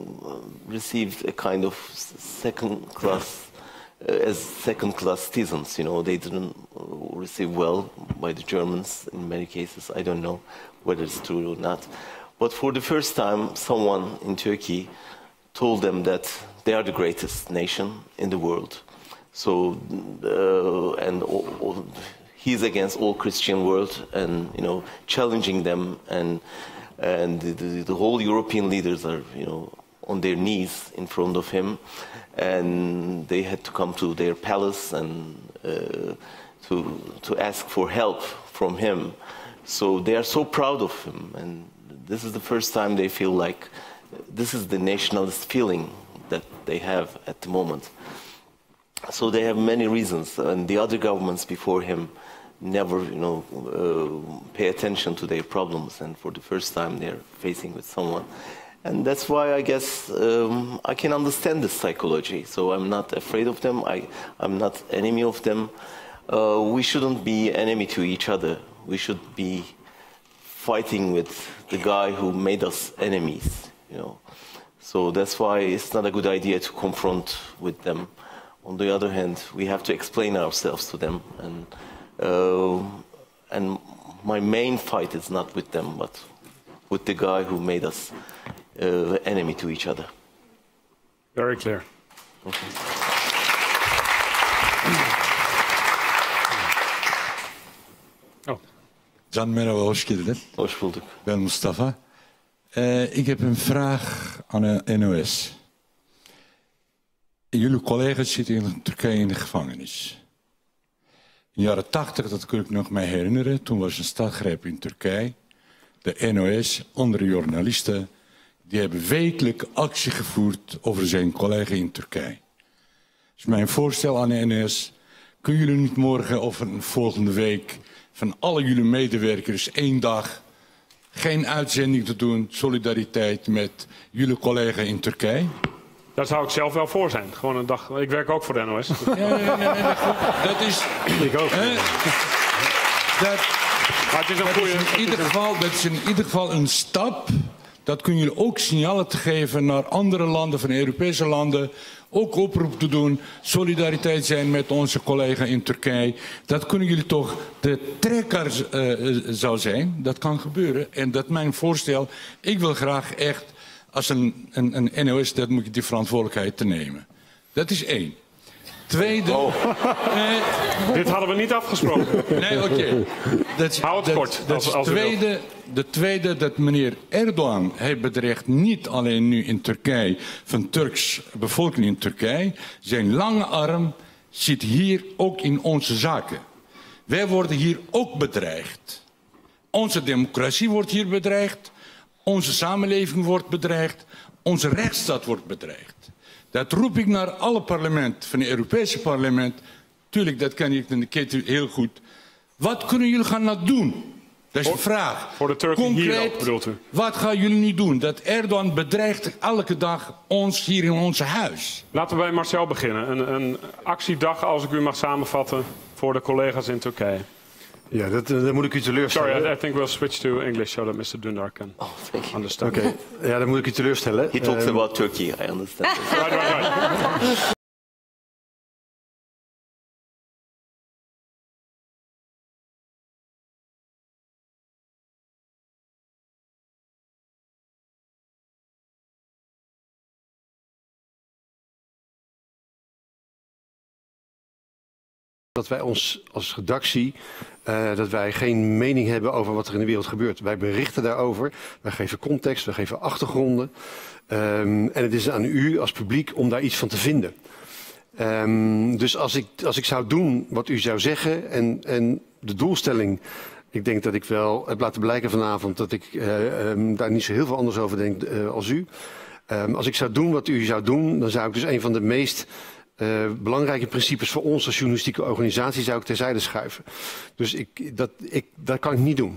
received a kind of second class. Uh, as second-class citizens, you know, they didn't uh, receive well by the Germans in many cases. I don't know whether it's true or not. But for the first time, someone in Turkey told them that they are the greatest nation in the world. So, uh, and all, all, he's against all Christian world, and you know, challenging them, and and the, the, the whole European leaders are, you know, on their knees in front of him. And they had to come to their palace and uh, to to ask for help from him. So they are so proud of him, and this is the first time they feel like this is the nationalist feeling that they have at the moment. So they have many reasons, and the other governments before him never, you know, uh, pay attention to their problems, and for the first time they're facing with someone. And that's why I guess um, I can understand this psychology. So I'm not afraid of them. I, I'm not enemy of them. Uh, we shouldn't be enemy to each other. We should be fighting with the guy who made us enemies, you know. So that's why it's not a good idea to confront with them. On the other hand, we have to explain ourselves to them. And, uh, and my main fight is not with them, but with the guy who made us Uh, enemy to each other. Very clear. Okay. Oh. Can, merhaba, hoş geldin. Hoş bulduk. Ben Mustafa. Uh, ik heb een vraag aan de N O S. Jullie collega's zitten in Turkije in de gevangenis. In de jaren tachtig, dat kun ik nog mij herinneren, toen was een stadgreep in Turkije. De N O S, andere journalisten, die hebben wekelijk actie gevoerd over zijn collega in Turkije. Dus mijn voorstel aan de N O S, kunnen jullie niet morgen of een volgende week van alle jullie medewerkers één dag geen uitzending te doen, solidariteit met jullie collega in Turkije? Daar zou ik zelf wel voor zijn. Gewoon een dag. Ik werk ook voor de N O S. Ja, nee, nee, nee, nee, dat is... Ik ook. Hè? Dat, maar het is een dat, goede, is in ieder geval, dat is in ieder geval een stap Dat kunnen jullie ook signalen te geven naar andere landen, van Europese landen. Ook oproep te doen, solidariteit zijn met onze collega in Turkije. Dat kunnen jullie toch de trekker uh, zou zijn. Dat kan gebeuren. En dat mijn voorstel, ik wil graag echt als een, een, een N O S, dat moet je die verantwoordelijkheid te nemen. Dat is één. Tweede... Oh. Eh, Dit hadden we niet afgesproken. Nee, oké. Okay. Hou het dat, kort. Dat als, is als tweede, de tweede, dat meneer Erdogan, hij bedreigt niet alleen nu in Turkije, van Turks bevolking in Turkije. Zijn lange arm zit hier ook in onze zaken. Wij worden hier ook bedreigd. Onze democratie wordt hier bedreigd. Onze samenleving wordt bedreigd. Onze rechtsstaat wordt bedreigd. Dat roep ik naar alle parlementen, van het Europese parlement. Tuurlijk, dat kan ik de keten heel goed. Wat kunnen jullie gaan nou doen? Dat is de vraag. Voor de Turken hier ook, bedoelt u? Wat gaan jullie nu doen? Dat Erdogan bedreigt elke dag ons hier in ons huis. Laten we bij Marcel beginnen. Een, een actiedag, als ik u mag samenvatten, voor de collega's in Turkije. Ja, dat, dat moet ik u teleurstellen. Sorry, I, I think we'll switch to English so that mister Dündar can oh, understand. Oké, okay. Ja, dat moet ik u teleurstellen. He talks um, about Turkey, I understand. Right, right, right. Dat wij ons als redactie, uh, dat wij geen mening hebben over wat er in de wereld gebeurt. Wij berichten daarover, wij geven context, wij geven achtergronden. Um, en het is aan u als publiek om daar iets van te vinden. Um, dus als ik, als ik zou doen wat u zou zeggen en, en de doelstelling... Ik denk dat ik wel heb laten blijken vanavond dat ik uh, um, daar niet zo heel veel anders over denk uh, als u. Um, als ik zou doen wat u zou doen, dan zou ik dus een van de meest... Uh, belangrijke principes voor ons als journalistieke organisatie zou ik terzijde schuiven. Dus ik, dat, ik, dat kan ik niet doen.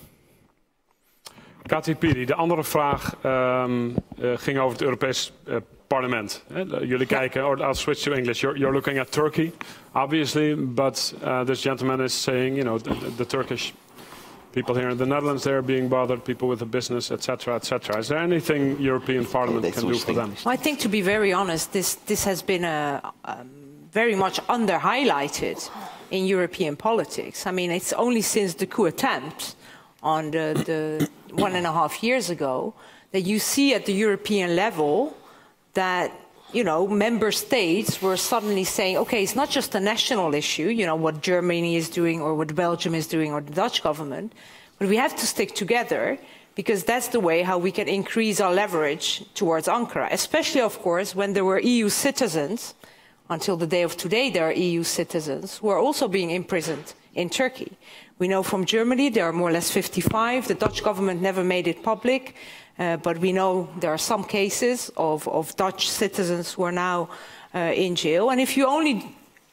Kati Piri, de andere vraag um, uh, ging over het Europees uh, parlement. Hè? Jullie kijken, or I'll switch to English. You're, you're looking at Turkey, obviously, but uh, this gentleman is saying, you know, the, the Turkish people here in the Netherlands, they're being bothered, people with a business, et cetera, et cetera. Is there anything European Parliament can do for them? I think, to be very honest, this, this has been a, um, very much under-highlighted in European politics. I mean, it's only since the coup attempt on the, the one and a half years ago that you see at the European level that, you know, member states were suddenly saying, okay, it's not just a national issue, you know, what Germany is doing or what Belgium is doing or the Dutch government, but we have to stick together because that's the way how we can increase our leverage towards Ankara, especially, of course, when there were E U citizens, until the day of today there are E U citizens, who are also being imprisoned in Turkey. We know from Germany there are more or less fifty-five. The Dutch government never made it public. Uh, but we know there are some cases of, of Dutch citizens who are now uh, in jail. And if you only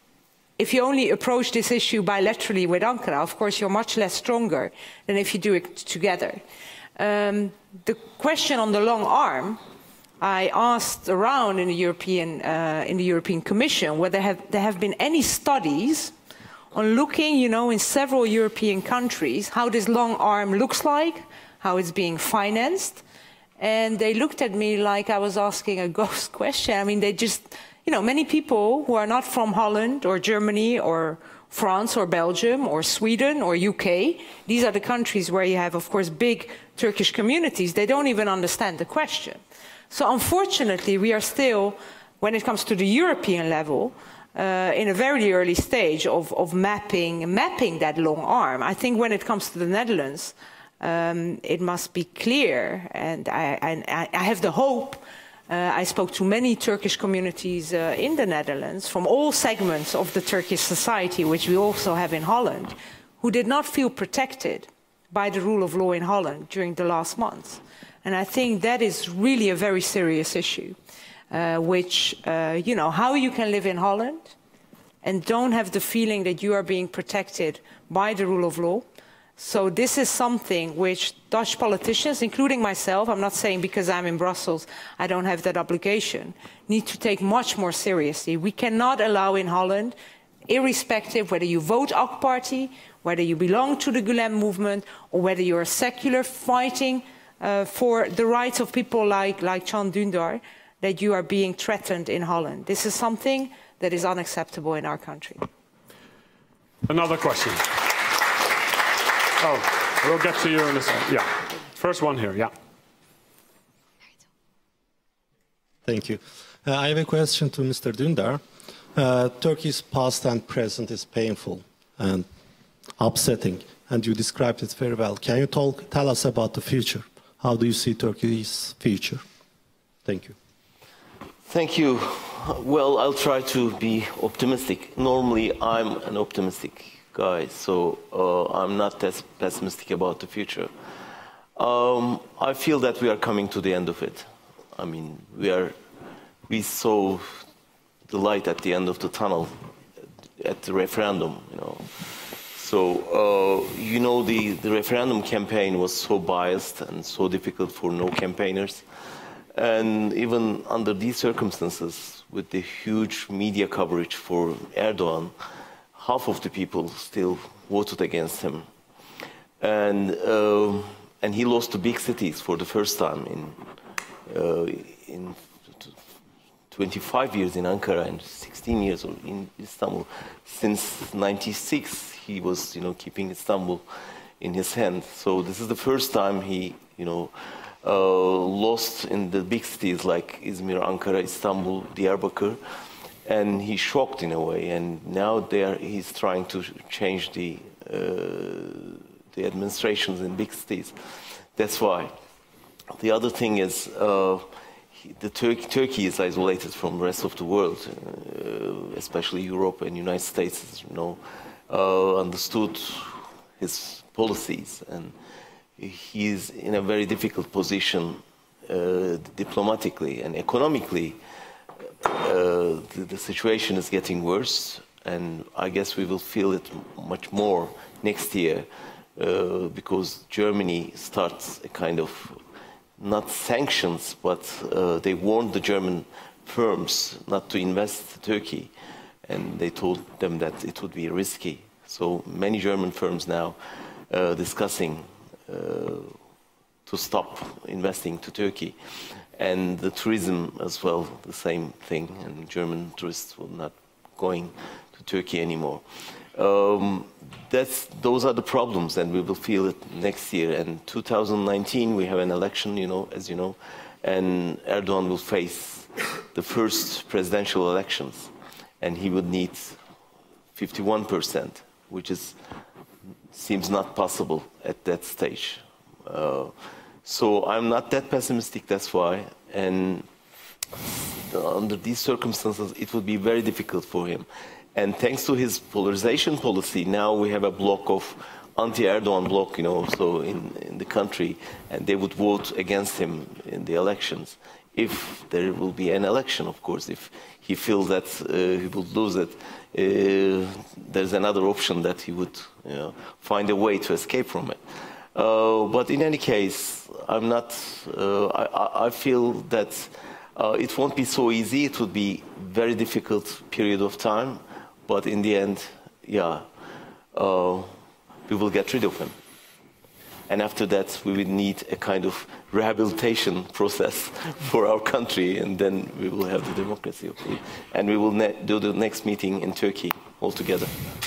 if you only approach this issue bilaterally with Ankara, of course, you're much less stronger than if you do it together. Um, the question on the long arm, I asked around in the European uh, in the European Commission whether have, there have been any studies on looking, you know, in several European countries how this long arm looks like, how it's being financed. And they looked at me like I was asking a ghost question. I mean, they just, you know, many people who are not from Holland or Germany or France or Belgium or Sweden or U K, these are the countries where you have, of course, big Turkish communities. They don't even understand the question. So unfortunately, we are still, when it comes to the European level, uh, in a very early stage of, of mapping, mapping that long arm. I think when it comes to the Netherlands, Um, it must be clear, and I, I, I have the hope. Uh, I spoke to many Turkish communities uh, in the Netherlands from all segments of the Turkish society, which we also have in Holland, who did not feel protected by the rule of law in Holland during the last months. And I think that is really a very serious issue, uh, which, uh, you know, how you can live in Holland and don't have the feeling that you are being protected by the rule of law. So this is something which Dutch politicians, including myself, I'm not saying because I'm in Brussels, I don't have that obligation, need to take much more seriously. We cannot allow in Holland, irrespective whether you vote A K Party, whether you belong to the Gulen movement, or whether you're a secular fighting uh, for the rights of people like, like Can Dündar, that you are being threatened in Holland. This is something that is unacceptable in our country. Another question. Oh, we'll get to you in a second. Yeah. First one here, yeah. Thank you. Uh, I have a question to Mister Dündar. Uh, Turkey's past and present is painful and upsetting, and you described it very well. Can you talk, tell us about the future? How do you see Turkey's future? Thank you. Thank you. Well, I'll try to be optimistic. Normally, I'm an optimistic guy, so uh, I'm not as pessimistic about the future. Um, I feel that we are coming to the end of it. I mean, we are, we saw the light at the end of the tunnel at the referendum, you know. So, uh, you know, the, the referendum campaign was so biased and so difficult for no campaigners. And even under these circumstances, with the huge media coverage for Erdogan, half of the people still voted against him. And, uh, and he lost the big cities for the first time in, uh, in twenty-five years in Ankara and sixteen years in Istanbul. Since ninety-six, he was, you know, keeping Istanbul in his hand. So this is the first time he, you know, uh, lost in the big cities like Izmir, Ankara, Istanbul, Diyarbakir, and he's shocked in a way. And now there he's trying to change the uh, the administrations in big cities. That's why. The other thing is. Uh, The Tur Turkey is isolated from the rest of the world, uh, especially Europe and United States, as you know, uh, understood his policies, and he is in a very difficult position uh, diplomatically and economically. Uh, the, the situation is getting worse, and I guess we will feel it much more next year uh, because Germany starts a kind of not sanctions, but uh, they warned the German firms not to invest in Turkey, and they told them that it would be risky. So many German firms now uh, discussing uh, to stop investing to Turkey, and the tourism as well, the same thing, and German tourists will not going to Turkey anymore. Um, that's, those are the problems, and we will feel it next year. And two thousand nineteen, we have an election, you know, as you know, and Erdogan will face the first presidential elections, and he would need fifty-one percent, which is seems not possible at that stage. Uh, so I'm not that pessimistic. That's why, and under these circumstances, it would be very difficult for him. And thanks to his polarization policy, now we have a block of anti-Erdogan bloc, you know, so in, in the country, and they would vote against him in the elections. If there will be an election, of course, if he feels that uh, he would lose it, uh, there's another option that he would, you know, find a way to escape from it. Uh, but in any case, I'm not, uh, I, I feel that uh, it won't be so easy. It would be a very difficult period of time. But in the end, yeah, uh, we will get rid of him. And after that, we will need a kind of rehabilitation process for our country, and then we will have the democracy. And we will ne do the next meeting in Turkey all together.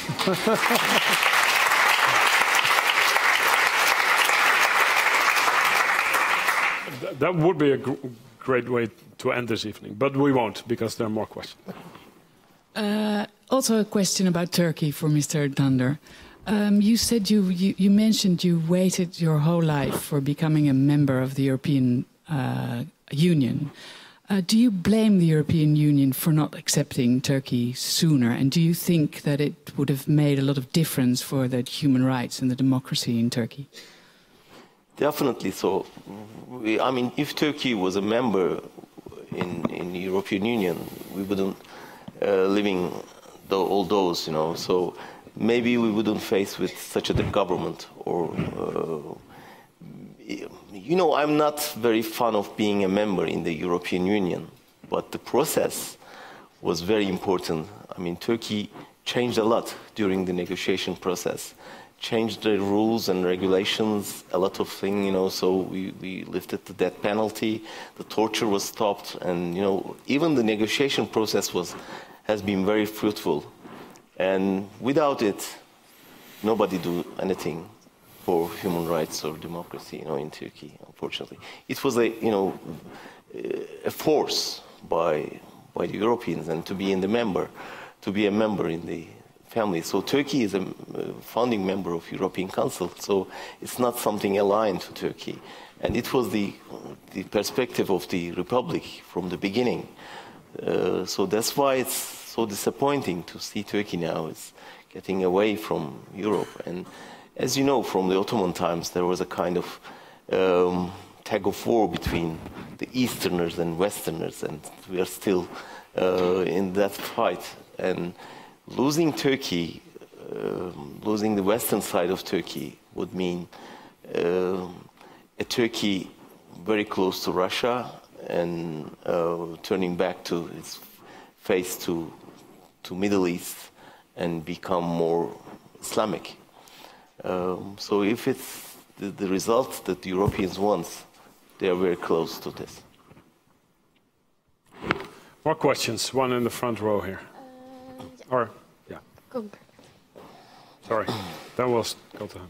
That would be a gr great way to end this evening, but we won't, because there are more questions. Uh, also a question about Turkey for Mister Dündar. Um, you said you, you, you mentioned you waited your whole life for becoming a member of the European uh, Union. Uh, do you blame the European Union for not accepting Turkey sooner? And do you think that it would have made a lot of difference for the human rights and the democracy in Turkey? Definitely so. We, I mean, if Turkey was a member in, in the European Union, we wouldn't uh, living the, all those, you know. So maybe we wouldn't face with such a government. Or, uh, you know, I'm not very fond of being a member in the European Union, but the process was very important. I mean, Turkey changed a lot during the negotiation process. changed the rules and regulations, a lot of things, you know, so we, we lifted the death penalty, the torture was stopped, and, you know, even the negotiation process was, has been very fruitful. And without it, nobody do anything for human rights or democracy, you know, in Turkey, unfortunately. It was a, you know, a force by, by the Europeans, and to be in the member, to be a member in the family. So Turkey is a founding member of European Council, so it's not something aligned to Turkey. And it was the, the perspective of the Republic from the beginning. Uh, so that's why it's so disappointing to see Turkey now is getting away from Europe. And as you know, from the Ottoman times, there was a kind of um, tug of war between the Easterners and Westerners, and we are still uh, in that fight. And losing Turkey, uh, losing the western side of Turkey would mean uh, a Turkey very close to Russia and uh, turning back to its face to, to Middle East and become more Islamic. Um, so if it's the, the result that the Europeans want, they are very close to this. More questions? One in the front row here. Uh, yeah. Or, yeah. Go. Sorry, then we'll go to him.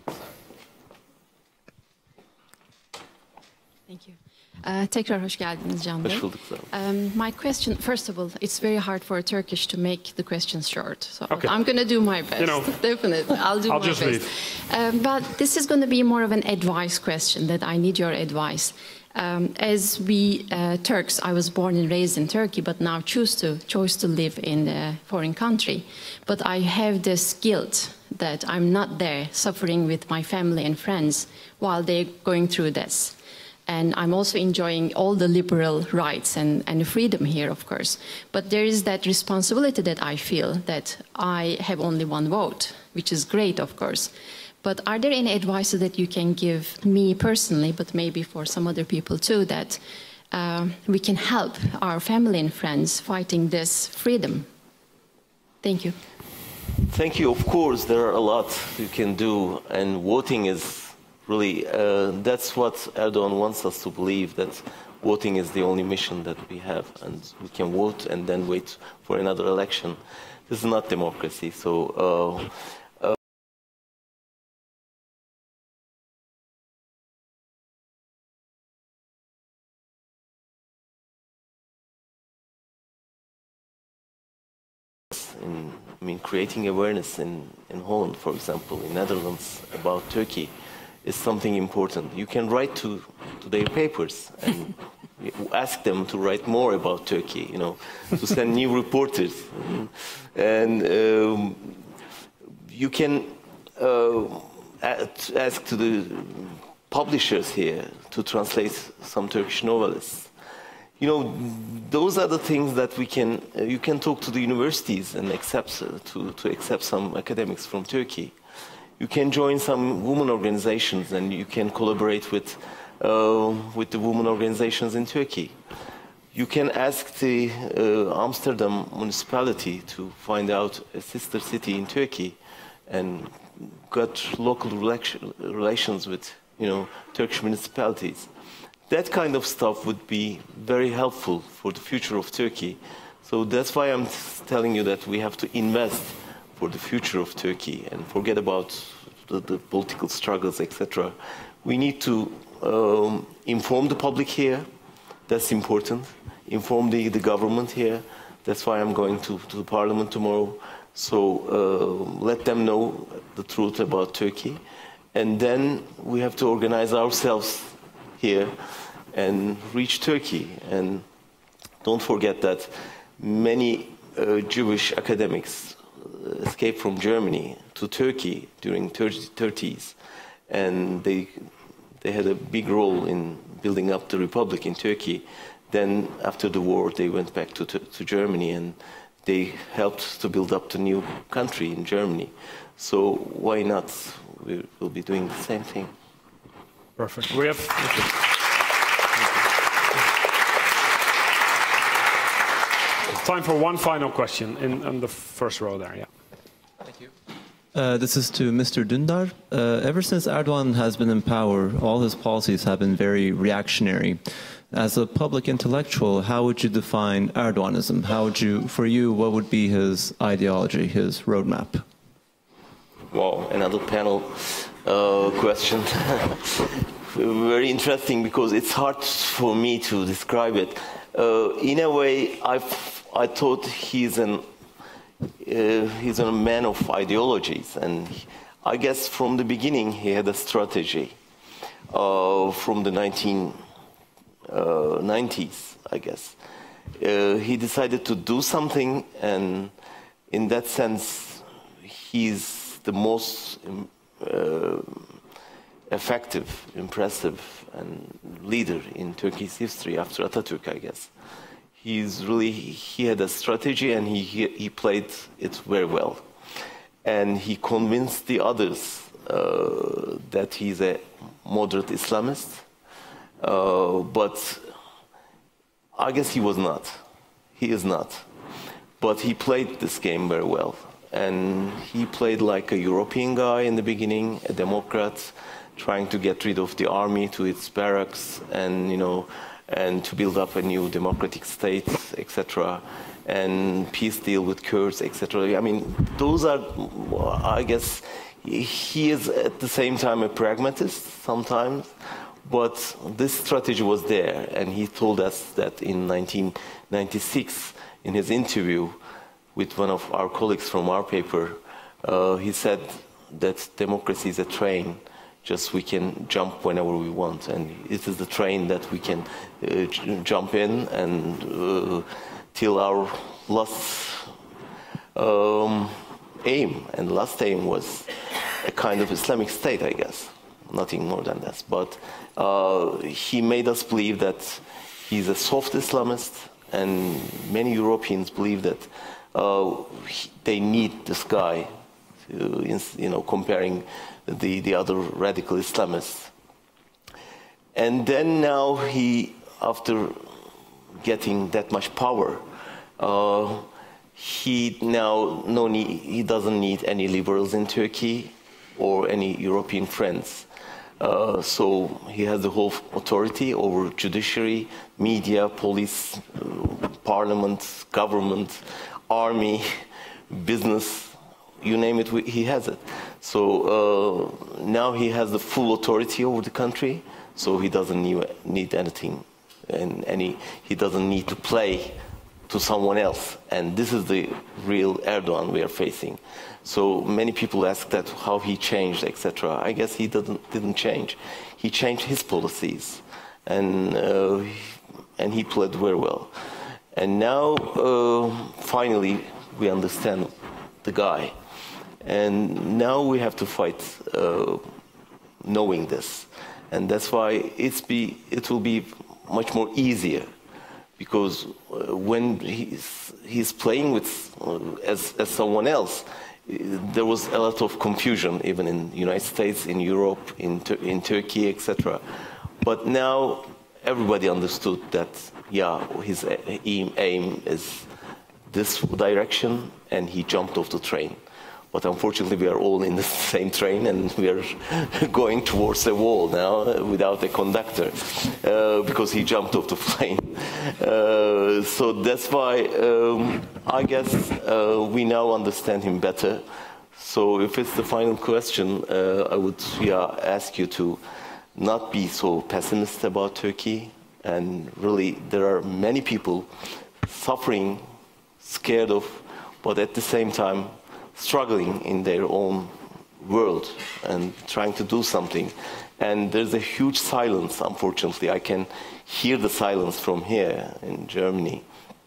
Thank you. Uh, tekrar hoş geldiniz Can Bey. Um, my question, first of all, it's very hard for a Turkish to make the questions short. So okay. I'm going to do my best. You know, Definitely, I'll do I'll my just best. leave. Um, but this is going to be more of an advice question that I need your advice. Um, as we uh, Turks, I was born and raised in Turkey, but now choose to choose to live in a foreign country. But I have this guilt that I'm not there, suffering with my family and friends while they're going through this. And I'm also enjoying all the liberal rights and, and freedom here, of course. But there is that responsibility that I feel that I have only one vote, which is great, of course. But are there any advice that you can give me personally, but maybe for some other people too, that uh, we can help our family and friends fighting this freedom? Thank you. Thank you. Of course, there are a lot you can do, and voting is really, uh, that's what Erdogan wants us to believe, that voting is the only mission that we have, and we can vote and then wait for another election. This is not democracy. So. Uh, uh, in, I mean, creating awareness in, in Holland, for example, in Netherlands, about Turkey, is something important. You can write to, to their papers and ask them to write more about Turkey, you know, to send new reporters. And um, you can uh, ask to the publishers here to translate some Turkish novelists. You know, those are the things that we can, uh, you can talk to the universities and accept, uh, to, to accept some academics from Turkey. You can join some women organizations and you can collaborate with, uh, with the women organizations in Turkey. You can ask the uh, Amsterdam municipality to find out a sister city in Turkey and get local relations with, you know, Turkish municipalities. That kind of stuff would be very helpful for the future of Turkey. So that's why I'm telling you that we have to invest for the future of Turkey and forget about the, the political struggles, et cetera. We need to um, inform the public here. That's important. Inform the, the government here. That's why I'm going to, to the parliament tomorrow. So uh, let them know the truth about Turkey. And then we have to organize ourselves here and reach Turkey. And don't forget that many uh, Jewish academics escaped from Germany to Turkey during thirties, and they they had a big role in building up the republic in Turkey. Then after the war they went back to, to, to Germany, and they helped to build up the new country in Germany. So why not? We will be doing the same thing. Perfect. We have time for one final question in, in the first row there. Yeah. Thank you. Uh, this is to Mister Dündar. Uh, ever since Erdogan has been in power, all his policies have been very reactionary. As a public intellectual, how would you define Erdoganism? How would you, for you, what would be his ideology, his roadmap? Wow, another panel uh, question. Very interesting because it's hard for me to describe it. Uh, in a way, I've, I thought he's an uh, he's a man of ideologies, and I guess from the beginning he had a strategy. Uh, from the nineteen nineties, I guess, uh, he decided to do something, and in that sense, he's the most uh, effective, impressive, and leader in Turkey's history after Atatürk, I guess. He's really, he had a strategy and he, he, he played it very well. And he convinced the others uh, that he's a moderate Islamist, uh, but I guess he was not. He is not. But he played this game very well. And he played like a European guy in the beginning, a Democrat, trying to get rid of the army to its barracks and, you know, and to build up a new democratic state, et cetera, and peace deal with Kurds, et cetera. I mean, those are, I guess, he is at the same time a pragmatist sometimes, but this strategy was there, and he told us that in nineteen ninety-six, in his interview with one of our colleagues from our paper, uh, he said that democracy is a train. Just we can jump whenever we want, and it is the train that we can uh, jump in and uh, till our last um, aim, and last aim was a kind of Islamic State, I guess, nothing more than that. But uh, he made us believe that he's a soft Islamist, and many Europeans believe that uh, he, they need this guy, to, you know, comparing the, the other radical Islamists. And then now he, after getting that much power, uh, he now no need, he doesn't need any liberals in Turkey or any European friends. Uh, so he has the whole authority over judiciary, media, police, uh, parliament, government, army, business, you name it, he has it. So uh, now he has the full authority over the country, so he doesn't need, need anything, and any, he doesn't need to play to someone else. And this is the real Erdogan we are facing. So many people ask that how he changed, et cetera. I guess he didn't, didn't change. He changed his policies, and, uh, and he played very well. And now, uh, finally, we understand the guy. And now we have to fight uh, knowing this. And that's why it's be, it will be much more easier, because uh, when he's, he's playing with, uh, as, as someone else, there was a lot of confusion, even in the United States, in Europe, in, in Turkey, et cetera. But now everybody understood that, yeah, his aim, aim is this direction, and he jumped off the train. But unfortunately, we are all in the same train, and we are going towards a wall now without a conductor, uh, because he jumped off the plane. Uh, so that's why um, I guess uh, we now understand him better. So if it's the final question, uh, I would yeah, ask you to not be so pessimist about Turkey. And really, there are many people suffering, scared of, but at the same time, struggling in their own world and trying to do something. And there's a huge silence, unfortunately. I can hear the silence from here in Germany,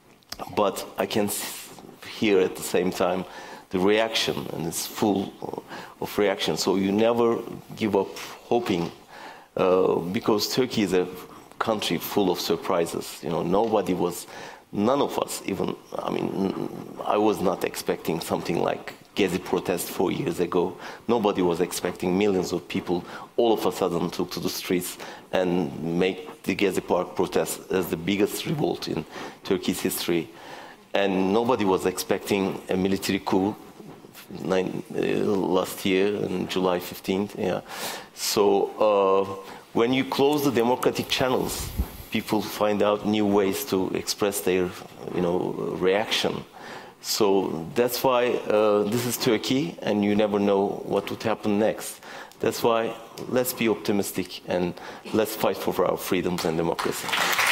but I can hear at the same time the reaction, and it's full of reaction. So you never give up hoping, uh, because Turkey is a country full of surprises. You know, nobody was None of us even, I mean, I was not expecting something like Gezi protest four years ago. Nobody was expecting millions of people all of a sudden took to the streets and make the Gezi Park protest as the biggest revolt in Turkey's history. And nobody was expecting a military coup nine, uh, last year, on July fifteenth. Yeah. So uh, when you close the democratic channels, people find out new ways to express their, you know, reaction. So that's why uh, this is Turkey, and you never know what would happen next. That's why let's be optimistic and let's fight for our freedoms and democracy.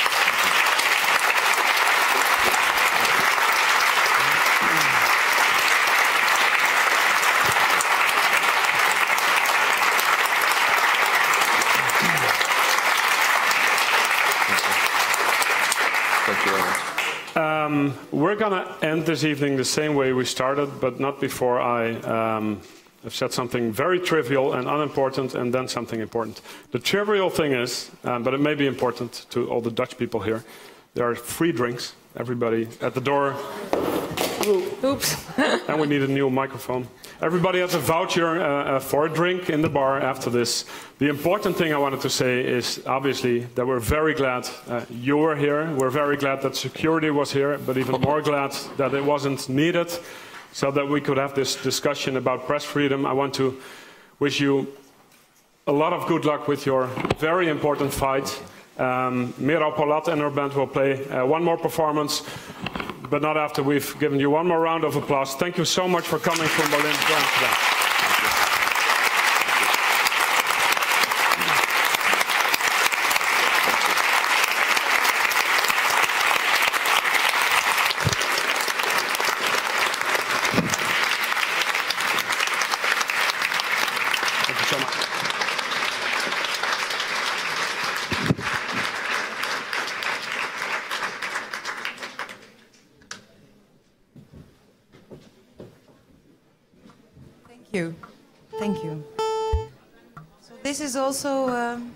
Um, we're going to end this evening the same way we started, but not before I um, have said something very trivial and unimportant, and then something important. The trivial thing is, um, but it may be important to all the Dutch people here, there are free drinks. Everybody at the door. Oops. And we need a new microphone. Everybody has a voucher uh, uh, for a drink in the bar after this. The important thing I wanted to say is obviously that we're very glad uh, you were here. We're very glad that security was here, but even more glad that it wasn't needed, so that we could have this discussion about press freedom. I want to wish you a lot of good luck with your very important fight. Um, Mira Polat and her band will play uh, one more performance, but not after we've given you one more round of applause. Thank you so much for coming from Berlin to Amsterdam. Thank you so much. Thank you. Thank you. So this is also um,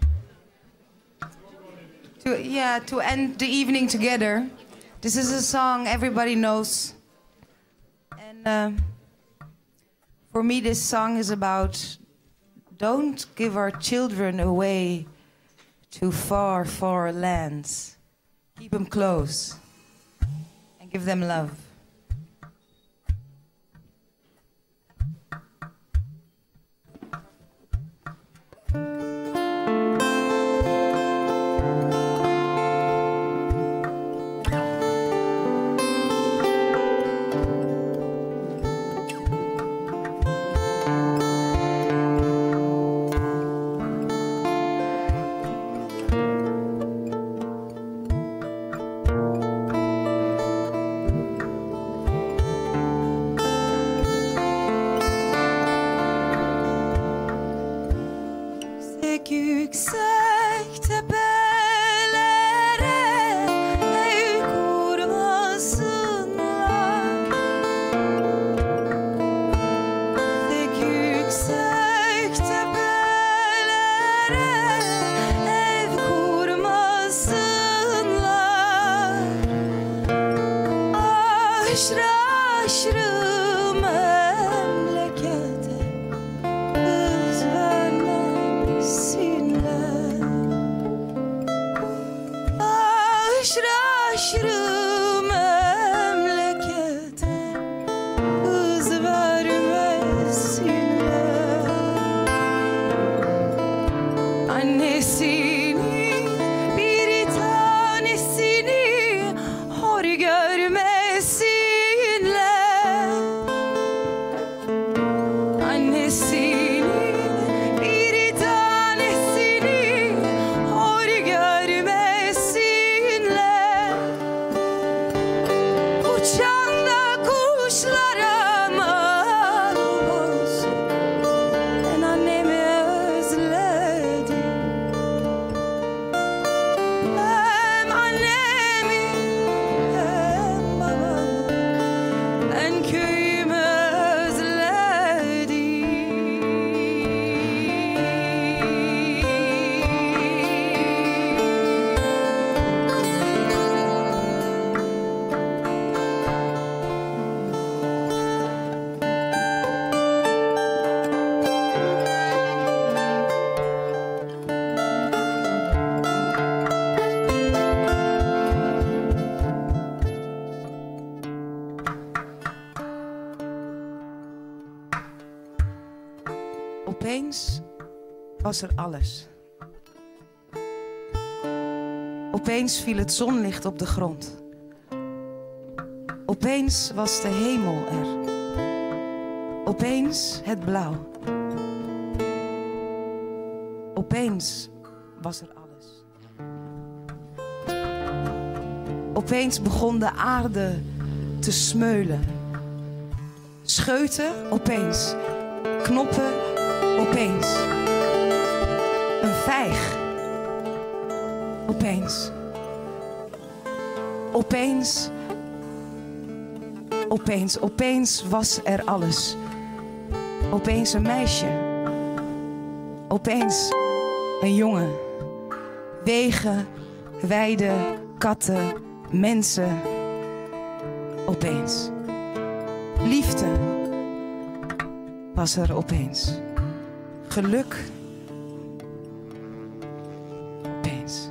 to yeah to end the evening together. This is a song everybody knows, and uh, for me this song is about don't give our children away to far, far lands. Keep them close and give them love. Yüksek tepelere ev kurmasınlar. Yüksek yüksek tepelere ev kurmasınlar. Aşırı aşırı memlekete kız vermesinler. Aşırı aşırı memlekete kız vermesinler. Annesinin bir tanesini hor görmesinler. Opeens was er alles. Opeens viel het zonlicht op de grond. Opeens was de hemel er. Opeens het blauw. Opeens was er alles. Opeens begon de aarde te smeulen. Scheuten opeens. Knoppen opeens. Een vijg. Opeens. Opeens. Opeens. Opeens was er alles. Opeens een meisje. Opeens een jongen. Wegen, weiden, katten, mensen. Opeens. Liefde was er opeens. Geluk. Opeens.